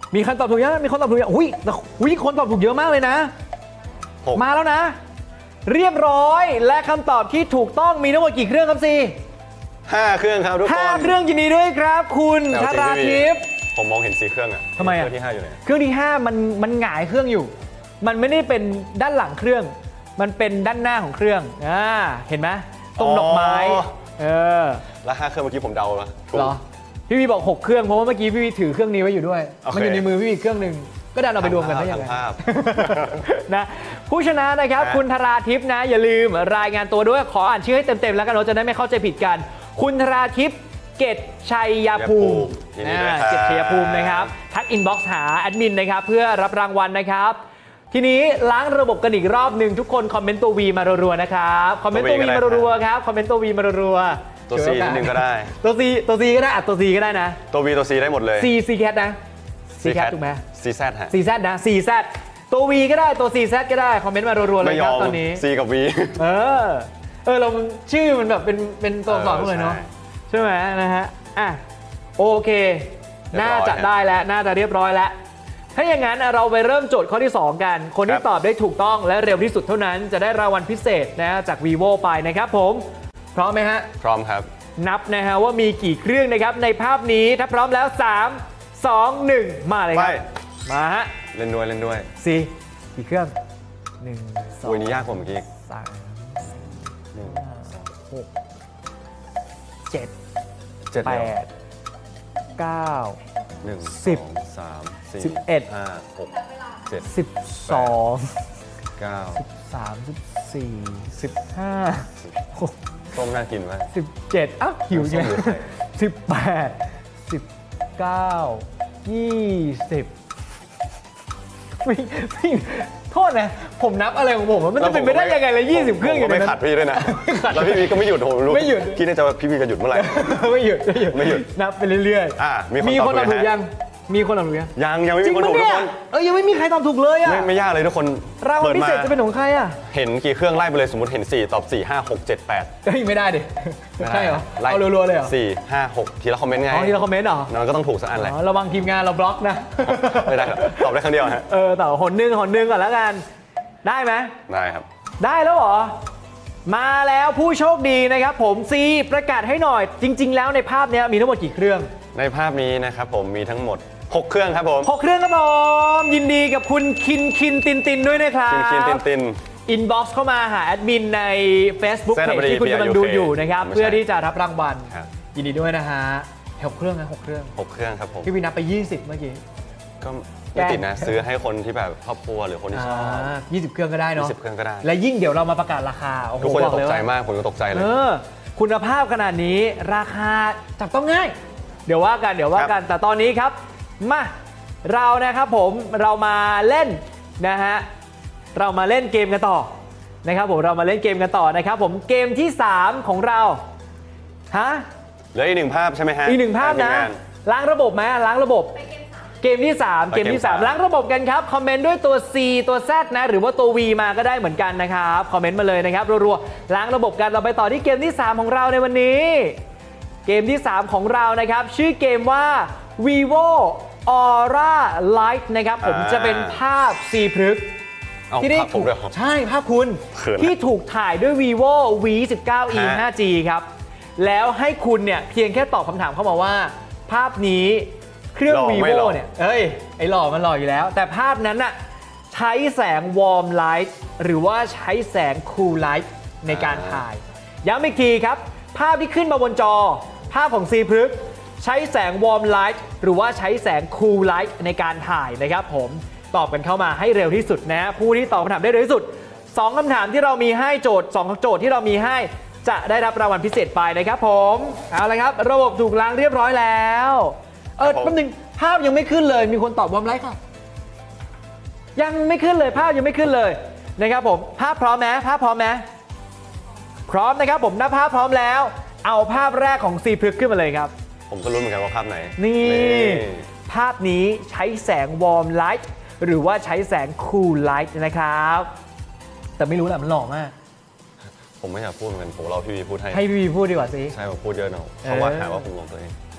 มีคนตอบถูกยังมีคนตอบถูกยังอุ้ยอุ้ยคนตอบถูกเยอะมากเลยนะ มาแล้วนะ เรียบร้อยและคำตอบที่ถูกต้องมีทั้งหมดกี่เครื่องครับซีห้าเครื่องครับทุกคนห้าเครื่องยินดีด้วยครับคุณธราทิพย์ผมมองเห็นสี่เครื่องอะทำไมอะเครื่องที่ห้าอยู่ไหนเครื่องที่ห้ามันมันหงายเครื่องอยู่ มันไม่ได้เป็นด้านหลังเครื่อง มันเป็นด้านหน้าของเครื่องอ่าเห็นไหมตรงดอกไม้เออแล้วห้าเครื่องเมื่อกี้ผมเดาแล้วเหรอพี่วีบอกหกเครื่องเพราะว่าเมื่อกี้พี่วีถือเครื่องนี้ไว้อยู่ด้วยมันอยู่ในมือพี่วีเครื่องหนึ่งก็ดันเอาไปรวมกันได้ยังไงนะผู้ชนะนะครับคุณธราทิพย์นะอย่าลืมรายงานตัวด้วยขออ่านชื่อให้เต็มๆแล้วกันเราจะได้ไม่เข้าใจผิดกันคุณธราทิพย์เกตชัยภูมิเกตชัยภูมินะครับทักอินบ็อกซ์หาแอดมินนะครับเพื่อรับรางวัลนะครับทีนี้ล้างระบบกันอีกรอบหนึ่งทุกคนคอมเมนต์ตัว V มารัวๆนะครับคอมเมนต์ตัว V มารัวๆครับคอมเมนต์ตัว V มารัวๆตัว C นิดนึงก็ได้ตัว C ตัว C ก็ได้อัดตัว C ก็ได้นะตัว V ตัว C ได้หมดเลย C C cat นะ C cat ถูกไหม C Z ฮะ C Z นะ C Z ตัว V ก็ได้ตัว C Z ก็ได้คอมเมนต์มารัวๆเลยครับตอนนี้ C กับ V เออเออเราชื่อมันแบบเป็นเป็นตัวอักษรเลยเนาะใช่ไหมนะฮะอ่ะโอเคน่าจะได้แล้วน่าจะเรียบร้อยแล้วถ้าอย่างนั้นเราไปเริ่มโจทย์ข้อที่สองกันคนที่ตอบได้ถูกต้องและเร็วที่สุดเท่านั้นจะได้รางวัลพิเศษนะจาก vivo ไปนะครับผมพร้อมไหมฮะพร้อมครับนับนะฮะว่ามีกี่เครื่องนะครับในภาพนี้ถ้าพร้อมแล้วสาม สอง หนึ่งมาเลยครับมาฮะเล่นด้วยเล่นด้วยสี่กี่เครื่องหนึ่ง สองโอ้ยนี่ยากกว่าเมื่อกี้สามหนึ่งหกเจ็ดแปดเก้าหนึ่งสิบสามสี่สิบเอ็ดห้าหกเจ็ดสิบสองเก้าสิบสามสิบสี่สิบห้าหกต้มน่ากินมากสิบเจ็ดอ้าวหิวจังสิบแปดสิบเก้ายี่สิบไม่ไม่โทษนะผมนับอะไรของผมมันจะเป็นไปได้ยังไงเลยยี่สิบเครื่องอยู่ในนั้นไม่ขัดพี่ด้วยนะแล้วพี่วีก็ไม่หยุดโหรู้ไม่หยุดคิดในใจว่าพี่วีจะหยุดเมื่อไหร่ไม่หยุดไม่หยุดไม่หยุดนับไปเรื่อยๆอ่ามีคนตอบถูกยังมีคนตอบถูกยังยังยังไม่มีคนถูกทุกคนเออยังไม่มีใครตอบถูกเลยอ่ะไม่ไม่ยากเลยทุกคนรางวัลพิเศษจะเป็นของใครอ่ะเห็นกี่เครื่องไล่ไปเลยสมมติเห็นสี่ตอบสี่ห้าหกเจ็ดแปดเฮ้ยไม่ได้ดิใช่เหรอเอารัวๆเลยเหรอสี่ห้าหกทีละคอมเมนต์ไงอ๋อทีละคอมเมนต์เหรอมันก็ต้องถูกสักอันแหละระวังทีมงานเราบล็อกนะไม่ได้ตอบได้ครั้งเดียวฮะเออต่อหนหนึ่งหนหนึ่งก่อนแล้วกันได้ไหมได้ครับได้แล้วเหรอมาแล้วผู้โชคดีนะครับผมซีประกาศให้หน่อยจริงๆแล้วในภาพนี้มีทั้งหมดกี่เครื่องในภาพนี้นะครับผมมีทั้งหมดหกเครื่องครับผมหกเครื่องครับผมยินดีกับคุณคินคินตินตินด้วยนะครับคินคินตินตินอินบ็อกซ์เข้ามาหาแอดมินใน Facebook Page ที่คุณกำลังดูอยู่นะครับเพื่อที่จะรับรางวัลยินดีด้วยนะฮะหกเครื่องนะหกเครื่องหกเครื่องครับผมพี่วินับไปยี่สิบเมื่อกี้ก็ไม่ติดนะซื้อให้คนที่แบบครอบครัวหรือคนที่ชอบยี่สิบเครื่องก็ได้เนาะยี่สิบเครื่องก็ได้และยิ่งเดี๋ยวเรามาประกาศราคาทุกคนตกใจมากผมก็ตกใจเลยคุณภาพขนาดนี้ราคาจับต้องง่ายเดี๋ยวว่ากันเดี๋ยวว่ากันแต่ตอนนี้ครับมาเรานะครับผมเรามาเล่นนะฮะเรามาเล่นเกมกันต่อนะครับผมเรามาเล่นเกมกันต่อนะครับผมเกมที่สามของเราฮะเหลืออีกหนึ่งภาพใช่ไหมฮะอีกหนึ่งภาพนะล้างระบบไหมล้างระบบเกมที่สามเกมที่สามล้างระบบกันครับคอมเมนต์ด้วยตัว C ตัว Z นะหรือว่าตัว V มาก็ได้เหมือนกันนะครับคอมเมนต์มาเลยนะครับรัวๆล้างระบบกันเราไปต่อที่เกมที่สามของเราในวันนี้เกมที่สามของเรานะครับชื่อเกมว่า vivo Aura Lite นะครับผมจะเป็นภาพ C พฤกษ์ที่ได้ถูกใช่ภาพคุณที่ถูกถ่ายด้วย vivo วี สิบเก้า อี ไฟว์จี ครับแล้วให้คุณเนี่ยเพียงแค่ตอบคำถามเข้ามาว่าภาพนี้เครื่อง vivo เนี่ยเอ้ยไอหล่อมันหล่ออยู่แล้วแต่ภาพนั้นน่ะใช้แสง warm light หรือว่าใช้แสง cool light ในการถ่ายย้ำอีกทีครับภาพที่ขึ้นมาบนจอภาพของ C พฤกษ์ใช้แสง warm light หรือว่าใช้แสง cool light ในการถ่ายนะครับผมตอบกันเข้ามาให้เร็วที่สุดนะผู้ที่ตอบคำถามได้เร็วที่สุดสองคำถามที่เรามีให้โจทย์สองโจทย์ที่เรามีให้จะได้รับรางวัลพิเศษไปนะครับผมเอาละครับระบบถูกล้างเรียบร้อยแล้วเออแป๊บนึงภาพยังไม่ขึ้นเลยมีคนตอบวอร์มไลท์ค่ะยังไม่ขึ้นเลยภาพยังไม่ขึ้นเลยนะครับผมภาพพร้อมไหมภาพพร้อมไหมพร้อมนะครับผมหน้าภาพพร้อมแล้วเอาภาพแรกของ C พฤกษ์ขึ้นมาเลยครับผมก็รู้เหมือนกันว่าภาพไหนนี่ภาพนี้ใช้แสงวอร์มไลท์หรือว่าใช้แสงคูลไลท์นะครับแต่ไม่รู้แหละมันหล่อมากผมไม่อยากพูดเหมือนกันผมเราพี่วีพูดให้ให้พี่วีพูดดีกว่าสิใช่ผมพูดเยอะหน่อยเพราะว่าหาว่าผมลงตัวเอง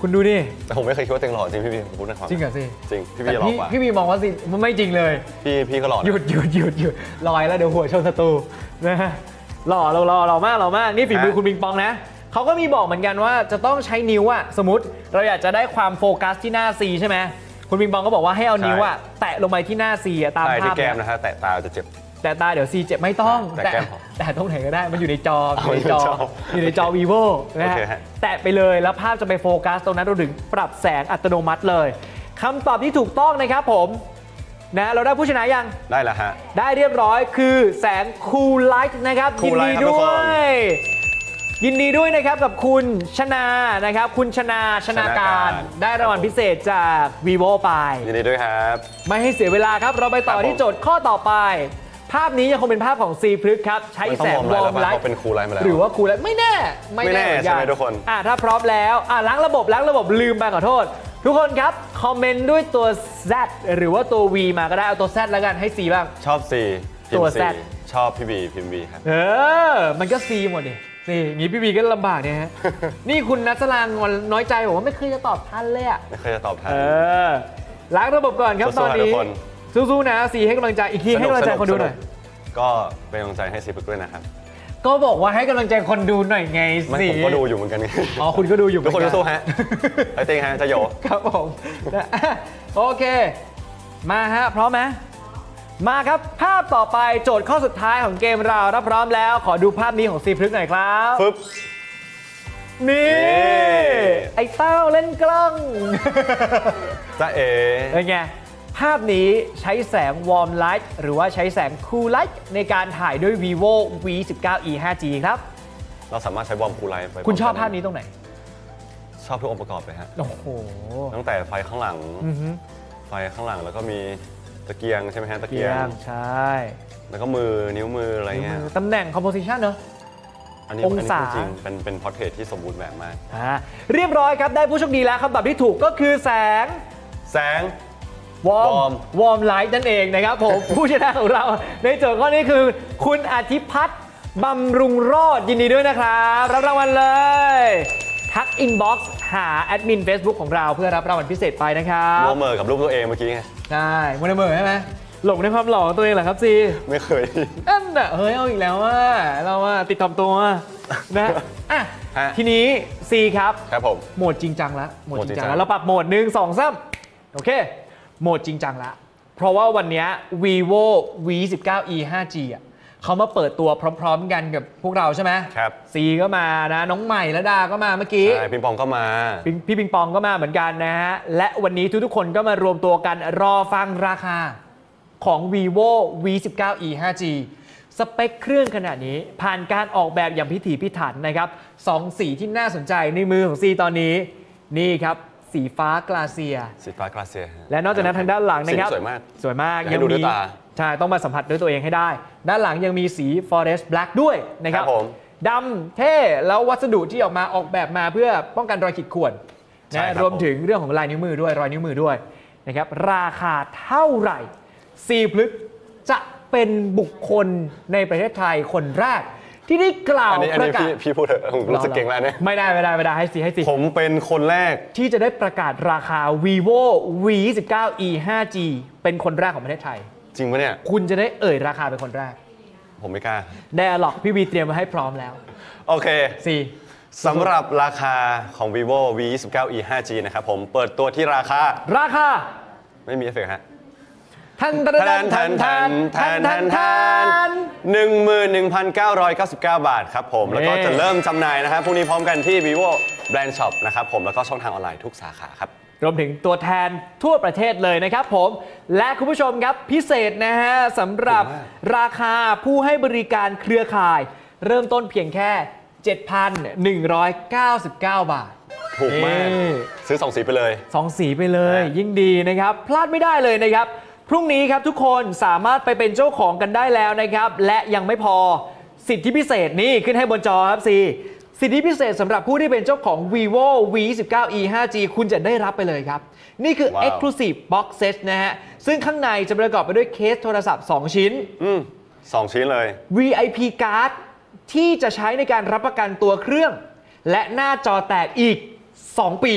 คุณดูดิแต่ผมไม่เคยคิดว่าตัวเองหล่อจริงพี่บีผมพูดในความจริงเหรอสิจริงพี่บีหล่อกว่าพี่บีมองว่าสิมันไม่จริงเลยพี่พี่ก็หล่อหยุดหยุดหยุดหยุดลอยแล้วเดี๋ยวหัวชนศัตรูนะฮะหล่อเราหล่อหล่อมากหล่อมากนี่ฝีมือคุณปิงปองนะเขาก็มีบอกเหมือนกันว่าจะต้องใช้นิ้วอะสมมติเราอยากจะได้ความโฟกัสที่หน้า C ใช่ไหมคุณปิงปองก็บอกว่าให้เอานิ้วอะแตะลงไปที่หน้า C อะตามภาพที่แก้มนะฮะแตะตาจะเจ็บแต่ตาเดี๋ยว C เจ็บไม่ต้องแต่แต่ตรงไหนก็ได้มันอยู่ในจออยู่ในจออยู่ในจอ vivo นะฮะแตะไปเลยแล้วภาพจะไปโฟกัสตรงนั้นเราถึงปรับแสงอัตโนมัติเลยคำตอบที่ถูกต้องนะครับผมนะเราได้ผู้ชนะยังได้แล้วฮะได้เรียบร้อยคือแสง Cool Light นะครับยินดีด้วยยินดีด้วยนะครับกับคุณชนานะครับคุณชนาชนาการได้รางวัลพิเศษจาก vivo ไปยินดีด้วยครับไม่ให้เสียเวลาครับเราไปต่อที่โจทย์ข้อต่อไปภาพนี้ยังคงเป็นภาพของซีพลึกครับใช้แสงวอร์มไลท์เป็นคูลไลท์มาแล้วหรือว่าคูลไลท์ไม่แน่ไม่แน่ใช่ไหมทุกคนอ่ะถ้าพร้อมแล้วอ่ะล้างระบบล้างระบบลืมไปขอโทษทุกคนครับคอมเมนต์ด้วยตัว Z หรือว่าตัว V มาก็ได้เอาตัว Z แล้วกันให้ C บ้างชอบ C ตัว Z ชอบพี่บีพิมพ์ B ครับเออมันก็ C หมดดินี่งี้พี่บีก็ลำบากเนี่ยฮะนี่คุณนัทลางอนน้อยใจบอกว่าไม่เคยจะตอบทันเลยอ่ะไม่เคยจะตอบทันเออล้างระบบก่อนครับตอนนี้สู้ๆนะ C ให้กำลังใจอีกทีให้กำลังใจคนดูหน่อยก็เป็นกำลังใจให้ซีพึกด้วยนะครับก็บอกว่าให้กำลังใจคนดูหน่อยไงสิผมก็ดูอยู่เหมือนกันอ๋อคุณก็ดูอยู่ทุกคนสู้ฮะไอ้เต็งฮะจะโยครับผมโอเคมาฮะพร้อมไหมมาครับภาพต่อไปโจทย์ข้อสุดท้ายของเกมเราถ้าพร้อมแล้วขอดูภาพนี้ของซีพลึกหน่อยครับฟึบนี่ไอ้เต้าเล่นกล้องจ้าเอ๋เป็นไงภาพนี้ใช้แสงวอร์มไลท์หรือว่าใช้แสงคูลไลท์ในการถ่ายด้วย vivo วี สิบเก้า อี ไฟว์จี ครับเราสามารถใช้วอร์มคูลไลท์ไปคุณชอบภาพนี้ตรงไหนชอบทุกองค์ประกอบเลยฮะโอ้โหตั้งแต่ไฟข้างหลังไฟข้างหลังแล้วก็มีตะเกียงใช่ไหมฮะตะเกียงใช่แล้วก็มือนิ้วมืออะไรเงี้ยตำแหน่ง composition เนอะอันนี้องศาจริงเป็นเป็นพอร์เทรตที่สมบูรณ์แบบมากเรียบร้อยครับได้ผู้โชคดีแล้วคำตอบที่ถูกก็คือแสงแสงวอร์มวอร์มไลท์นั่นเองนะครับผม ผู้ชนะของเราในโจทย์ข้อนี้คือคุณอาทิพัฒน์บำรุงรอดยินดีด้วยนะครับรับรางวัลเลยทักอินบ็อกซ์หาแอดมิน Facebook ของเราเพื่อรับรางวัลพิเศษไปนะครับมัวเมอกับรูปตัวเองเมื่อกี้ไงใช่มัวเมอใช่ไหมหลงในความหล่อของตัวเองเหรอครับซีไม่เคยอันน่ะเฮ้ยเอาอีกแล้วว่าเราว่าติดทอมตัวนะอ่ะทีนี้ซีครับครับผมโหมดจริงจังแล้วโหมดจริงจังแล้วเราปรับโหมดหนึ่งสองสามโอเคโหมดจริงจังละเพราะว่าวันนี้ vivo วี สิบเก้า อี ไฟว์จี อ่ะเขามาเปิดตัวพร้อมๆกันกับพวกเราใช่ไหมครับซีก็มานะน้องใหม่และดาก็มาเมื่อกี้ใช่ปิงปองก็มาพี่ปิงปองก็มาเหมือนกันนะฮะและวันนี้ทุกๆคนก็มารวมตัวกันรอฟังราคาของ vivo วี สิบเก้า อี ไฟว์จี สเปคเครื่องขนาดนี้ผ่านการออกแบบอย่างพิถีพิถันนะครับสองสีที่น่าสนใจในมือของซีตอนนี้นี่ครับสีฟ้ากลาเซียสีฟ้ากลาเซียและนอกจากนั้นทางด้านหลังนะครับสวยมากสวยมากยังมีใช่ต้องมาสัมผัสด้วยตัวเองให้ได้ด้านหลังยังมีสี forest black ด้วยนะครับดำเท่แล้ววัสดุที่ออกมาออกแบบมาเพื่อป้องกันรอยขีดข่วนนะรวมถึงเรื่องของลายนิ้วมือด้วยรอยนิ้วมือด้วยนะครับราคาเท่าไหร่ซีพลึกจะเป็นบุคคลในประเทศไทยคนแรกที่ได้กล่าวประกาศพี่พูดเถอะผมรู้สึกเก่งแล้วเนี่ยไม่ได้ไม่ได้ไม่ได้ให้สิให้สิผมเป็นคนแรกที่จะได้ประกาศราคา vivo วี สิบเก้า อี ไฟว์จี เป็นคนแรกของประเทศไทยจริงปะเนี่ยคุณจะได้เอ่ยราคาเป็นคนแรกผมไม่กล้าแน่หรอกพี่วีเตรียมมาให้พร้อมแล้วโอเคสี่สำหรับราคาของ vivo วี สิบเก้า อี ไฟว์จี นะครับผมเปิดตัวที่ราคาราคาไม่มีเอฟเฟกต์ฮะทันทันทันทันทันทันทันหนึ่งหมื่นหนึ่งพันเก้าร้อยเก้าสิบเก้าบาทครับผมแล้วก็จะเริ่มจำหน่ายนะครับพรุ่งนี้พร้อมกันที่ vivo brand shop นะครับผมแล้วก็ช่องทางออนไลน์ทุกสาขาครับรวมถึงตัวแทนทั่วประเทศเลยนะครับผมและคุณผู้ชมครับพิเศษนะฮะสำหรับราคาผู้ให้บริการเครือข่ายเริ่มต้นเพียงแค่ เจ็ดพันหนึ่งร้อยเก้าสิบเก้า บาทถูกมากซื้อสองสีไปเลยสองสีไปเลยยิ่งดีนะครับพลาดไม่ได้เลยนะครับพรุ่งนี้ครับทุกคนสามารถไปเป็นเจ้าของกันได้แล้วนะครับและยังไม่พอสิทธิพิเศษนี่ขึ้นให้บนจอครับซีสิทธิพิเศษสำหรับผู้ที่เป็นเจ้าของ vivo วี สิบเก้า อี ไฟว์จี คุณจะได้รับไปเลยครับนี่คือ wow. exclusive box set นะฮะซึ่งข้างในจะประกอบไปด้วยเคสโทรศัพท์สองชิ้นอืมสองชิ้นเลยวี ไอ พี card ที่จะใช้ในการรับประกันตัวเครื่องและหน้าจอแตกอีกสองปี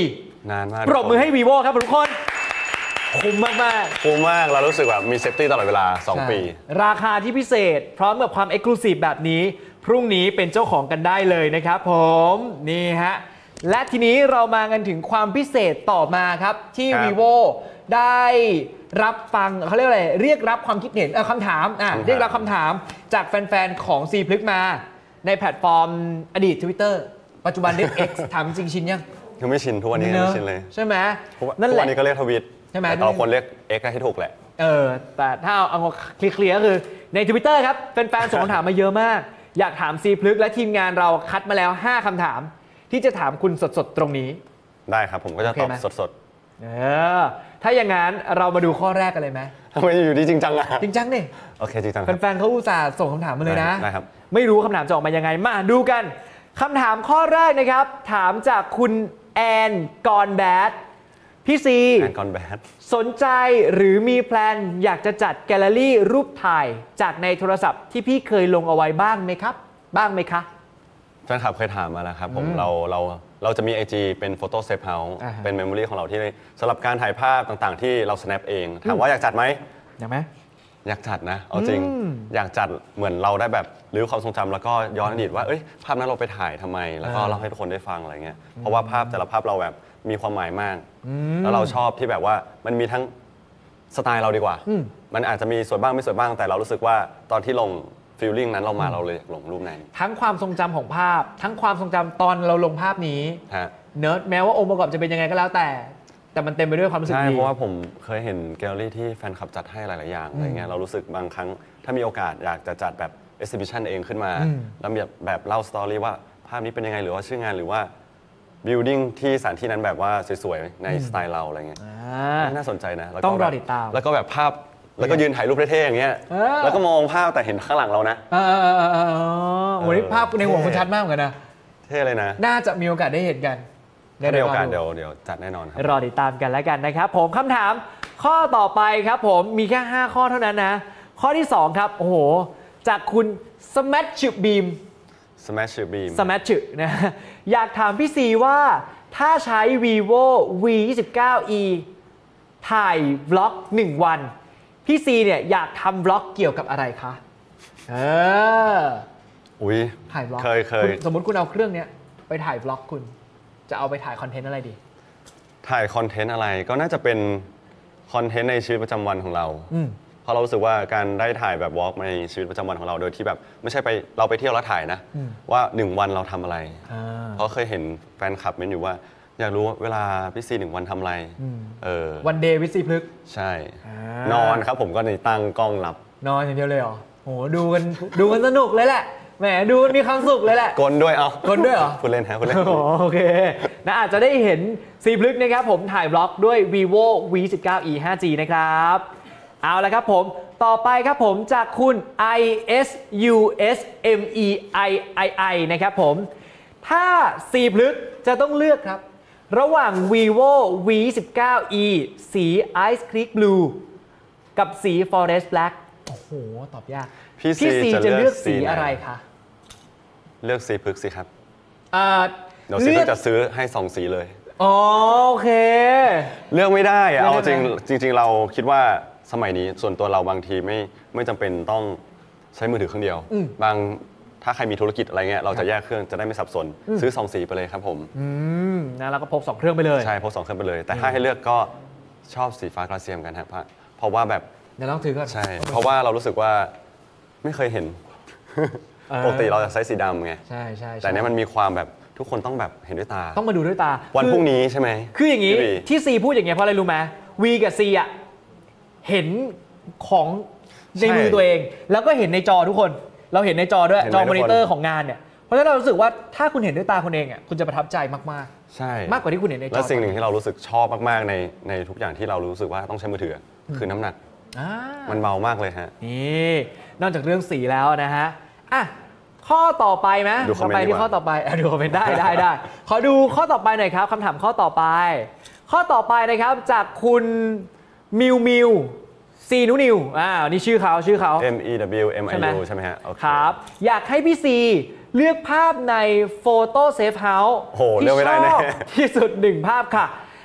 นานมากปรบมือให้ vivo ครับทุกคนคุ้มมากๆคุ้มมากเรารู้สึกแบบมีเซฟตี้ตลอดเวลาสองปีราคาที่พิเศษพร้อมกับความ Exclusive แบบนี้พรุ่งนี้เป็นเจ้าของกันได้เลยนะครับผมนี่ฮะและทีนี้เรามากันถึงความพิเศษต่อมาครับที่ครับ vivo ได้รับฟังเขาเรียกอะไรเรียกรับความคิดเห็นเออคำถามอ่ะคำถามเรียกรับคำถามจากแฟนๆ ของ C พลึกมาในแพลตฟอร์มอดีต Twitter ปัจจุบันเรียก X ถามจริงชินยังยังไม่ชินทุกวันนี้ยังไม่ชินเลยใช่ไหมทุกวันนั่นทุกแหวัละนนี้ก็เรียกทวิตใช่ไหมแต่เราควรเรียก X ให้ถูกแหละเออแต่ถ้าเอาเอาเคลียร์ๆก็คือใน Twitter ครับแฟนๆส่งคำถามมาเยอะมาก อยากถามซีพลึกและทีมงานเราคัดมาแล้ว ห้าคำถาม ที่จะถามคุณสดๆ ตรงนี้ได้ครับผมก็จะโอเคตอบไหมสดเออถ้าอย่างนั้นเรามาดูข้อแรกกันเลยไหมๆทำไมอยู่ดีจริงจังอะจริงจังนี่โอเคจริงจังครับแฟนๆเขาอุตส่าห์ส่งคำถามมาเลยนะได้ครับไม่รู้คำถามจะออกมายังไงมาดูกันคำถามข้อแรกนะครับ ถามจากคุณแอนกอนแบดพี่ซีแอนกอนแบดสนใจหรือมีแพลนอยากจะจัดแกลเลอรี่รูปถ่ายจากในโทรศัพท์ที่พี่เคยลงเอาไว้บ้างไหมครับ บ้างไหมคะแฟนคลับเคยถามมาแล้วครับผมอืมเราเราเราจะมี ไอ จี เป็น Photo Safe House อ่าฮะเป็น Memory ของเราที่สำหรับการถ่ายภาพต่างๆ ที่เรา snap เองถามว่าอยากจัดไหมอยากไหมอยากจัดนะ เอาจริงอืมอยากจัดเหมือนเราได้แบบรื้อความทรงจำแล้วก็ย้อนอดีตว่าเอ้ยภาพนั้นเราไปถ่ายทำไม แล้วก็อ่าเล่าให้ทุกคนได้ฟังอะไรเงี้ยเพราะว่าภาพแต่ละภาพเราแบบมีความหมายมาก แล้วเราชอบที่แบบว่ามันมีทั้งสไตล์เราดีกว่าอืมมันอาจจะมีสวยบ้างไม่สวยบ้างแต่เรารู้สึกว่าตอนที่ลงฟีลลิ่งนั้นเรามาเราเลยอยากลงรูปนั้นทั้งความทรงจำของภาพ ทั้งความทรงจำตอนเราลงภาพนี้ฮะเนิร์ดแม้ว่าองค์ประกอบจะเป็นยังไงก็แล้วแต่ แต่มันเต็มไปด้วยความรู้สึกใช่ดีเพราะว่าผมเคยเห็นแกลเลอรี่ที่แฟนคลับจัดให้หลาย ๆ อย่างอะไรเงี้ยเรารู้สึกบางครั้งถ้ามีโอกาสอยากจะจัดแบบ exhibition เองขึ้นมาอืมแล้วแบบแบบเล่าสตอรี่ว่าภาพนี้เป็นยังไงหรือว่าชื่องานหรือว่า building ที่สถานที่นั้นแบบว่าสวย ๆ ในสไตล์เราอะไรเงี้ยอ่าน่าสนใจนะแล้วก็ต้องรอแบบติดตามแล้วก็แบบภาพแล้วก็ยืนถ่ายรูปเท่ๆอย่างเงี้ยเออแล้วก็มองภาพแต่เห็นข้างหลังเรานะเออเออเออเออโอ้โหนี่ภาพในหัวคุณชัดมากเหมือนกันนะเท่เลยนะน่าจะมีโอกาสได้เห็นกันถ้ามีโอกาสรเดี๋ยวเดี๋ยวจัดแน่นอนครับรอติดตามกันแล้วกันนะครับผมคำถามข้อต่อไปครับผมมีแค่ ห้า ข้อเท่านั้นนะ ข้อที่ สอง ครับ โอ้โห จากคุณ Smash Beam Smash Beam Smash นะอยากถามพี่ซีว่าถ้าใช้ vivo วี ยี่สิบเก้าอี ถ่ายบล็อกหนึ่งวัน พี่ซีเนี่ยอยากทำบล็อกเกี่ยวกับอะไรคะเอออุ้ยถ่ายบล็อกเคยเคยณสมมติคุณเอาเครื่องเนี้ยไปถ่ายบล็อกคุณ จะเอาไปถ่ายคอนเทนต์อะไรดีถ่ายคอนเทนต์อะไรก็น่าจะเป็นคอนเทนต์ในชีวิตประจำวันของเราอืมเพราะเรารู้สึกว่าการได้ถ่ายแบบวอล์กในชีวิตประจำวันของเราโดยที่แบบไม่ใช่ไปเราไปเที่ยวแล้วถ่ายนะอืมว่าหนึ่งวันเราทำอะไรอ่าเพราะเคยเห็นแฟนคลับเมนอยู่ว่า อยากรู้ว่าเวลาพี่ซีหนึ่งวันทำอะไรอืมเออวันเดย์วิซีพลึกใช่อ่านอนครับผมก็ในตั้งกล้องรับนอนอย่างเดียวเลยเหรอโหดูกันดูกันสนุกเลยแหละแหมดูมีความสุขเลยแหละกลด้วยเอากลด้วยเหรอพูดเล่นฮะพูดเล่นโอ้โอเคนะอาจจะได้เห็นซีพลึกนะครับผมถ่ายบล็อกด้วย vivo วี สิบเก้าอี ห้าจี นะครับ เอาละครับผมต่อไปครับผมจากคุณ ไอ เอส ยู เอส เอ็ม อี ไอ ไอ ไอ นะครับผมถ้าซีพลึกจะต้องเลือกครับ ระหว่าง vivo วี สิบเก้าอี สี Ice Creek Blue กับสี Forest Black โอ้โห ตอบยากพี่พี่ซีซีจะจะเลืเลืออก กสีสีไหนอะไรคะเลือกสีพึกสิครับอ่าเดี๋ยวซีเลืพึอกกจะซื้อให้สองสีเลยอ๋อโอเคเลือกไม่ได้อะเลือกเอาได้จริงไหมจริง ๆ เราคิดว่าสมัยนี้ส่วนตัวเราบางทีไม่ไม่จำเป็นต้องใช้มือถือเครื่องเดียวอืมบางถ้าใครมีธุรกิจอะไรเงี้ยเราจะแยกเครื่องจะได้ไม่สับสน ซื้อสองสีไปเลยครับผมอืมนะเราก็พกสองเครื่องไปเลยใช่พกสองเครื่องไปเลย แต่ถ้าให้เลือกก็ชอบสีฟ้ากราเซียมกันครับเพราะว่าแบบเดี๋ยวลองถือก่อนใช่ เพราะว่าเรารู้สึกว่าไม่เคยเห็นเออปกติเราจะใช้สีดำไงใช่ใช่ใช่แต่เนี้ยมันมีความแบบทุกคนต้องแบบเห็นด้วยตาต้องมาดูด้วยตาวันคือพรุ่งนี้ใช่ไหมคืออย่างนี้พี่บีที่ซีพูดอย่างเงี้ยเพราะอะไรรู้ไหมวีกับซีอ่ะเห็นของในใช่มือตัวเอง แล้วก็เห็นในจอทุกคน เราเห็นในจอด้วยเห็นจอไหมมอนิเตอทุร์กคนของงานเนี่ยเพราะฉะนั้นเรารู้สึกว่าถ้าคุณเห็นด้วยตาคุณเองอ่ะคุณจะประทับใจมากใช่ๆ มากกว่าที่คุณเห็นในจอและสิ่งหนึ่งที่เรารู้สึกชอบมากๆในในทุกอย่างที่เรารู้สึกว่าต้องใช้มือถือคือน้ำหนักอ่ามันเบามากเลยฮะนี่นอกจากเรื่องสีแล้วนะฮะอ่ะข้อต่อไปไหมดูคอมเมนต์ไปดีที่กว่าข้อต่อไปอ่ะดูคอมเมนต์ได้ได้ได้ขอดูข้อต่อไปหน่อยครับคำถามข้อต่อไป ข้อต่อไปนะครับจากคุณมิวมิวซีนุนิวอ่านี่ชื่อเขาชื่อเขา M E W M I ใช่ไหม U ใช่ไหมฮะโอเคครับ อยากให้พี่ซีเลือกภาพใน Photo Safe House โอ้โหเลือกไม่ได้แน่ที่ชอบที่สุดหนึ่งภาพค่ะ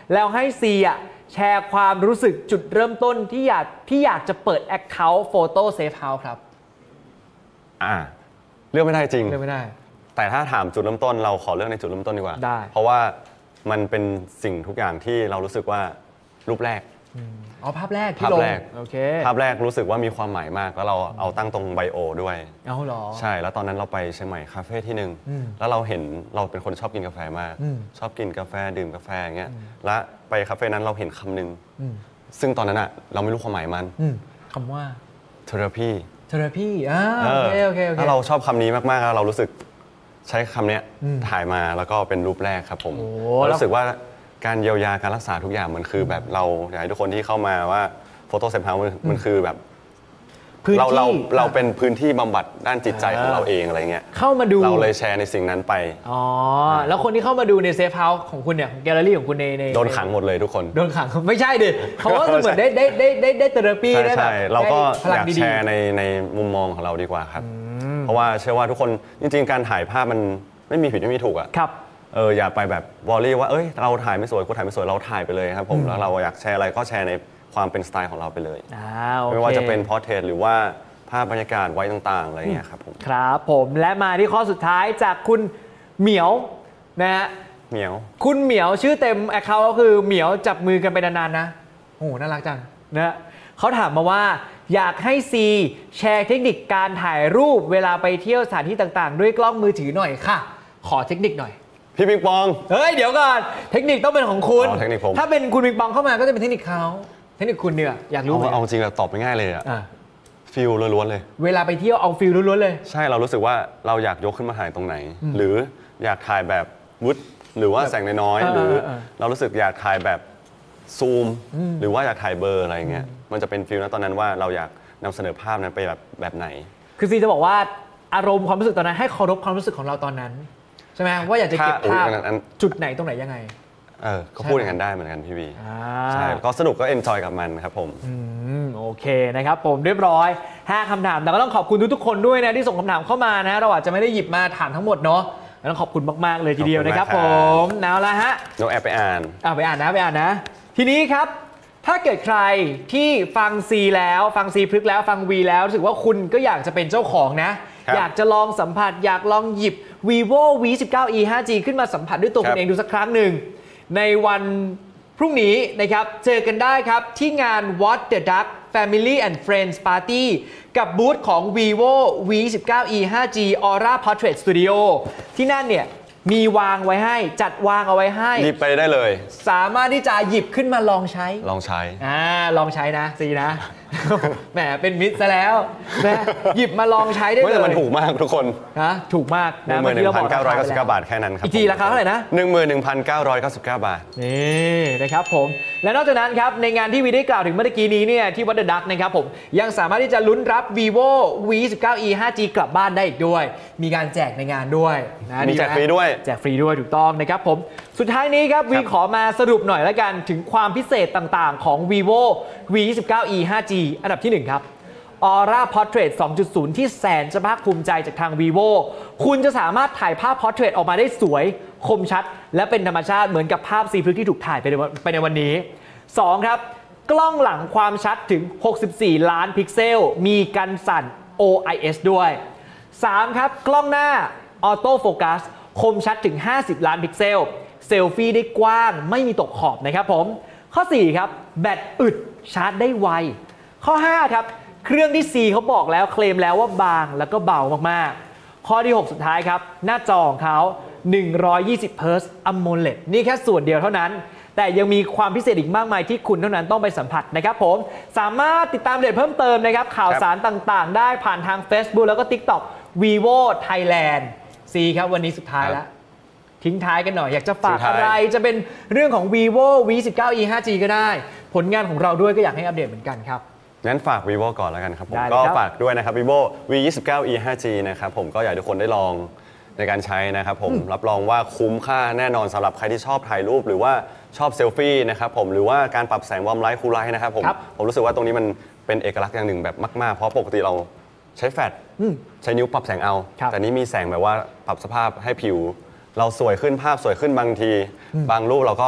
แล้วให้ซีอ่ะแชร์ความรู้สึกจุดเริ่มต้นที่อยากที่อยากจะเปิด Account Photo Safe House ครับอ่าเลือกไม่ได้จริงเลือกไม่ได้แต่ถ้าถามจุดเริ่มต้นเราขอเลือกในจุดเริ่มต้นดีกว่าได้เพราะว่ามันเป็นสิ่งทุกอย่างที่เรารู้สึกว่ารูปแรกอ๋อภาพแรกที่ลงโอเคภาพแรกรู้สึกว่ามีความหมายมากแล้วเราเอาตั้งตรงไบโอด้วยเอาหรอใช่แล้วตอนนั้นเราไปเชียงใหม่คาเฟ่ที่หนึ่งแล้วเราเห็นเราเป็นคนชอบกินกาแฟมากชอบกินกาแฟดื่มกาแฟอย่างเงี้ยและไปคาเฟ่นั้นเราเห็นคำหนึ่งซึ่งตอนนั้นอะเราไม่รู้ความหมายมันคำว่า therapy therapy อ่าโอเคโอเคโอเคถ้าเราชอบคำนี้มากๆแล้วเรารู้สึกใช้คำนี้ถ่ายมาแล้วก็เป็นรูปแรกครับผมรู้สึกว่าการเยียวยาการรักษาทุกอย่างมันคือแบบเราอยากให้ทุกคนที่เข้ามาว่าโฟโต้เซฟเฮาส์มันคือแบบเราเราเราเป็นพื้นที่บำบัดด้านจิตใจของเราเองอะไรเงี้ยเข้ามาดูเราเลยแชร์ในสิ่งนั้นไปอ๋อแล้วคนที่เข้ามาดูในเซฟเฮาส์ของคุณเนี่ยแกลเลอรี่ของคุณในในโดนขังหมดเลยทุกคนโดนขังไม่ใช่ดิเขาก็เหมือนได้ได้ได้ได้ได้เทอราปีได้แบบเราก็อยากแชร์ในในมุมมองของเราดีกว่าครับเพราะว่าเชื่อว่าทุกคนจริงๆการถ่ายภาพมันไม่มีผิดไม่มีถูกอะครับเอออย่าไปแบบวอลลี่ว่าเอ้ยเราถ่ายไม่สวยกูถ่ายไม่สวยเราถ่ายไปเลยครับผมแล้วเราอยากแชร์อะไรก็แชร์ในความเป็นสไตล์ของเราไปเลยไม่ว่าจะเป็นพอร์เทรตหรือว่าภาพบรรยากาศไว้ต่างๆอะไรเงี้ยครับผมครับผมและมาที่ข้อสุดท้ายจากคุณเหมียวนะฮะเหมียวคุณเหมียวชื่อเต็มแอคเคาท์ก็คือเหมียวจับมือกันไปนานๆนะโอ้โหน่ารักจังนะเขาถามมาว่าอยากให้ซีแชร์เทคนิคการถ่ายรูปเวลาไปเที่ยวสถานที่ต่างๆด้วยกล้องมือถือหน่อยค่ะขอเทคนิคหน่อยพี่ปิงปองเฮ้ยเดี๋ยวก่อนเทคนิคต้องเป็นของคุณเทคนิคผมถ้าเป็นคุณปิงปองเข้ามาก็จะเป็นเทคนิคเขาเทคนิคคุณเนี่ยอยากรู้ไหมเอาจริงๆตอบไปง่ายเลยอะฟิลล้วนๆเลยเวลาไปเที่ยวเอาฟิลล้วนๆเลยใช่เรารู้สึกว่าเราอยากยกขึ้นมาถ่ายตรงไหนหรืออยากถ่ายแบบวุดหรือว่าแสงน้อยๆหรือเรารู้สึกอยากถ่ายแบบซูมหรือว่าอยากถ่ายเบอร์อะไรเงี้ยมันจะเป็นฟิลนะตอนนั้นว่าเราอยากนำเสนอภาพนั้นไปแบบแบบไหนคือซีจะบอกว่าอารมณ์ความรู้สึกตอนนั้นให้เคารพความรู้สึกของเราตอนนั้นใช่ไหมว่าอยากจะเก็บภาพจุดไหนตรงไหนยังไงเออก็พูดอย่างนั้นได้เหมือนกันพี่วีใช่ก็สนุกก็เอนจอยกับมันครับผมอืมโอเคนะครับผมเรียบร้อยห้าคำถามแต่ก็ต้องขอบคุณทุกๆคนด้วยนะที่ส่งคำถามเข้ามานะเราอาจจะไม่ได้หยิบมาถามทั้งหมดเนาะต้องขอบคุณมากๆเลยทีเดียวนะครับผมเอาละฮะน้องแอบไปอ่านอ่าไปอ่านนะไปอ่านนะทีนี้ครับถ้าเกิดใครที่ฟังซีแล้วฟังซีพลึกแล้วฟังวีแล้วรู้สึกว่าคุณก็อยากจะเป็นเจ้าของนะอยากจะลองสัมผัสอยากลองหยิบ vivo วี สิบเก้า อี ไฟว์ จี ขึ้นมาสัมผัสด้วยตัวคุณเองดูสักครั้งหนึ่งในวันพรุ่งนี้นะครับเจอกันได้ครับที่งาน What the Duck Family and Friends Party กับบูธของ vivo วี สิบเก้า อี ไฟว์ จี Aura Portrait Studio ที่นั่นเนี่ยมีวางไว้ให้จัดวางเอาไว้ให้หยิบไปได้เลยสามารถที่จะหยิบขึ้นมาลองใช้ลองใช้อ่าลองใช้นะซีนะแหมเป็นมิตรซะแล้วนะหยิบมาลองใช้ได้เลยแต่มันถูกมากทุกคนนะถูกมากนะหนึ่งหมื่นหนึ่งพันเก้าร้อยเก้าสิบเก้าบาทแค่นั้นครับอีกทีราคาเท่าไหร่นะหนึ่งหมื่นหนึ่งพันเก้าร้อยเก้าสิบเก้าบาทนี่นะครับผมและนอกจากนั้นครับในงานที่วีได้กล่าวถึงเมื่อกี้นี้เนี่ยที่ What the Duck นะครับผมยังสามารถที่จะลุ้นรับ vivo วี สิบเก้า อี ไฟว์ จี กลับบ้านได้อีกด้วยมีการแจกในงานด้วยนะมีแจกฟรีด้วยแจกฟรีด้วยถูกต้องนะครับผมสุดท้ายนี้ครับวีขอมาสรุปหน่อยแล้วกันถึงความพิเศษต่างๆของ vivo วี สิบเก้า อี ไฟว์ จี อันดับที่หนึ่งครับ Aura Portrait สองจุดศูนย์ ที่แสนจะภาคภูมิใจจากทาง vivo คุณจะสามารถถ่ายภาพ Portrait ออกมาได้สวยคมชัดและเป็นธรรมชาติเหมือนกับภาพซีพลึกที่ถูกถ่ายไปในวันนี้สองครับกล้องหลังความชัดถึงหกสิบสี่ล้านพิกเซลมีกันสั่น โอ ไอ เอส ด้วยสามครับกล้องหน้า Auto Focus คมชัดถึงห้าสิบล้านพิกเซลเซลฟี่ได้กว้างไม่มีตกขอบนะครับผมข้อสี่ครับแบตอึดชาร์จได้ไวข้อห้าครับเครื่องที่ C เขาบอกแล้วเคลมแล้วว่าบางแล้วก็เบามากๆข้อที่หกสุดท้ายครับหน้าจอของเขาหนึ่งร้อยยี่สิบเฮิร์ตซ์ AMOLED นี่แค่ส่วนเดียวเท่านั้นแต่ยังมีความพิเศษอีกมากมายที่คุณเท่านั้นต้องไปสัมผัสนะครับผมสามารถติดตามเด็ดเพิ่มเติมนะครับข่าวสารต่างๆได้ผ่านทาง Facebook แล้วก็ TikTok vivo Thailand C ครับวันนี้สุดท้ายแล้วทิ้งท้ายกันหน่อยอยากจะฝากอะไรจะเป็นเรื่องของ vivo วี สิบเก้า อี ไฟว์ จี ก็ได้ผลงานของเราด้วยก็อยากให้อัปเดตเหมือนกันครับงั้นฝาก vivo ก่อนแล้วกันครับผมก็ฝากด้วยนะครับ vivo วี ยี่สิบเก้า อี ไฟว์ จี นะครับผมก็อยากให้ทุกคนได้ลองในการใช้นะครับผมรับรองว่าคุ้มค่าแน่นอนสำหรับใครที่ชอบถ่ายรูปหรือว่าชอบเซลฟี่นะครับผมหรือว่าการปรับแสงวอร์มไลท์คูลไลท์นะครับผมผมรู้สึกว่าตรงนี้มันเป็นเอกลักษณ์อย่างหนึ่งแบบมากๆเพราะปกติเราใช้แฟลชใช้นิ้วปรับแสงเอาแต่นี้มีแสงแบบว่าปรับสภาพให้ผิวเราสวยขึ้นภาพสวยขึ้นบางทีบางรูปเราก็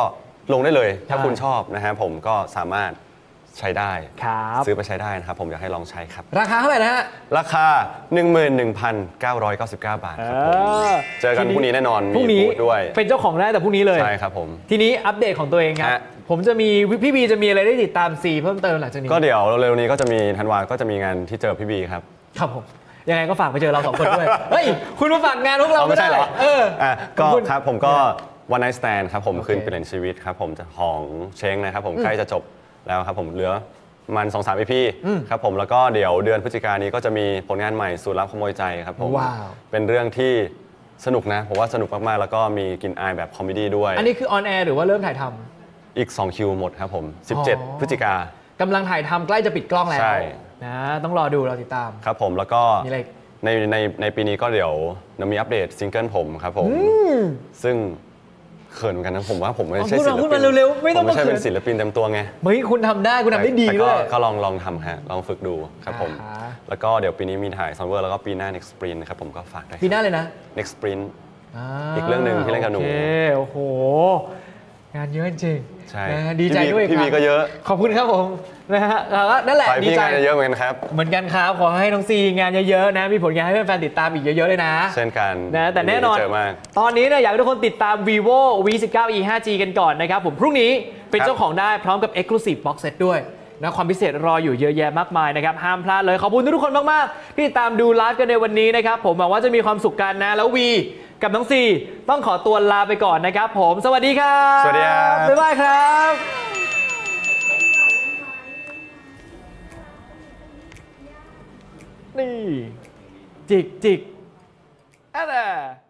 ลงได้เลยถ้าใช่คุณชอบนะฮะผมก็สามารถใช้ได้ครับซื้อไปใช้ได้นะครับผมอยากให้ลองใช้ครับราคาเท่าไหร่นะฮะราคา หนึ่งหมื่นหนึ่งพันเก้าร้อยเก้าสิบเก้า บาทครับผมเออเจอกันพรุ่งนี้แน่นอนพรุ่งมีนี้บูธด้วยเป็นเจ้าของได้แต่พรุ่งนี้เลยใช่ครับผมทีนี้อัปเดตของตัวเองครับฮะผมจะมีพี่บีจะมีอะไรได้ติดตามซีเพิ่มเติมหลังจากนี้ก็เดี๋ยวเร็วๆนี้ก็จะมีธันวาก็จะมีงานที่เจอพี่บีครับครับผมยังไงก็ฝากไปเจอเราสองคนด้วย เฮ้ย คุณมาฝากงานพวกเราอ๋อไม่ใช่เหรอเอออ่ะก็ขอบคุณครับผมก็วันไนท์สแตนครับผมโอเคคืนเปลี่ยนชีวิตครับผมจะของเช้งนะครับผมใกล้จะจบแล้วครับผมเหลือมันสองสามอีพีครับผมแล้วก็เดี๋ยวเดือนพฤศจิกายนนี้ก็จะมีผลงานใหม่สูตรลับขโมยใจครับผมว้าวเป็นเรื่องที่สนุกนะผมว่าสนุกมากๆ แล้วก็มีกลินอายแบบคอมเมดี้ด้วยอันนี้คือออนแอร์หรือว่าเริ่มถ่ายทำอีก สอง คิวหมดครับผม สิบเจ็ดอ๋อพฤศจิกากำลังถ่ายทำใกล้จะปิดกล้องแล้วใช่นะต้องรอดูเราติดตามครับผมแล้วก็มีอะไรอีกในในในปีนี้ก็เดี๋ยวจะมีอัปเดตซิงเกิลผมครับผมซึ่งเขินเหมือนกันนะผมว่าผมไม่ใช่พูดศิมาลพูดปิมาน เร็วๆไม่ต้องผมไม่ใช่มาเขินเป็นศิลปินเต็มตัวไงเฮ้ยคุณทำได้คุณทำได้ดีแต่ด้ก็วยก็ลองลองทำฮะลองฝึกดูครับผมอ่าฮะแล้วก็เดี๋ยวปีนี้มีถ่ายซัมเวอร์แล้วก็ปีหน้า next sprint นะครับผมก็ฝากด้วยปีหน้าเลยนะ next sprint าอีกเรื่องหนึ่งที่เล่นกับหนูโอเคโอ้โห งานเยอะจริงใช่นะฮะดีใจพี่บีด้วยพี่บีครับก็เยอะขอบคุณครับผมนะฮะแล้วก็นั่นแหละไปดีพี่ใจงานเยอะเหมือนกันครับเหมือนกันครับขอให้น้องซีงานเยอะๆนะมีผลงานให้แฟนๆติดตามอีกเยอะๆเลยนะเช่นกันนะแต่แน่นอนยิดีที่เจอมากตอนนี้เนี่ยอยากให้ทุกคนติดตาม vivo v สิบเก้า e ไฟว์ จี กันก่อนนะครับผมพรุ่งนี้เป็นครับเจ้าของได้พร้อมกับ exclusive box set ด้วยนะความพิเศษรออยู่เยอะแยะมากมายนะครับห้ามพลาดเลยขอบคุณทุกคนมากๆที่ติดตามดูไลฟ์กันในวันนี้นะครับผมหวังว่าจะมีความสุขกันนะแล้ววีกับน้องซีต้องขอตัวลาไปก่อนนะครับผมสวัสดีครับสวัสดีครับบ๊ายบายครับนี่จิกจิกอะไร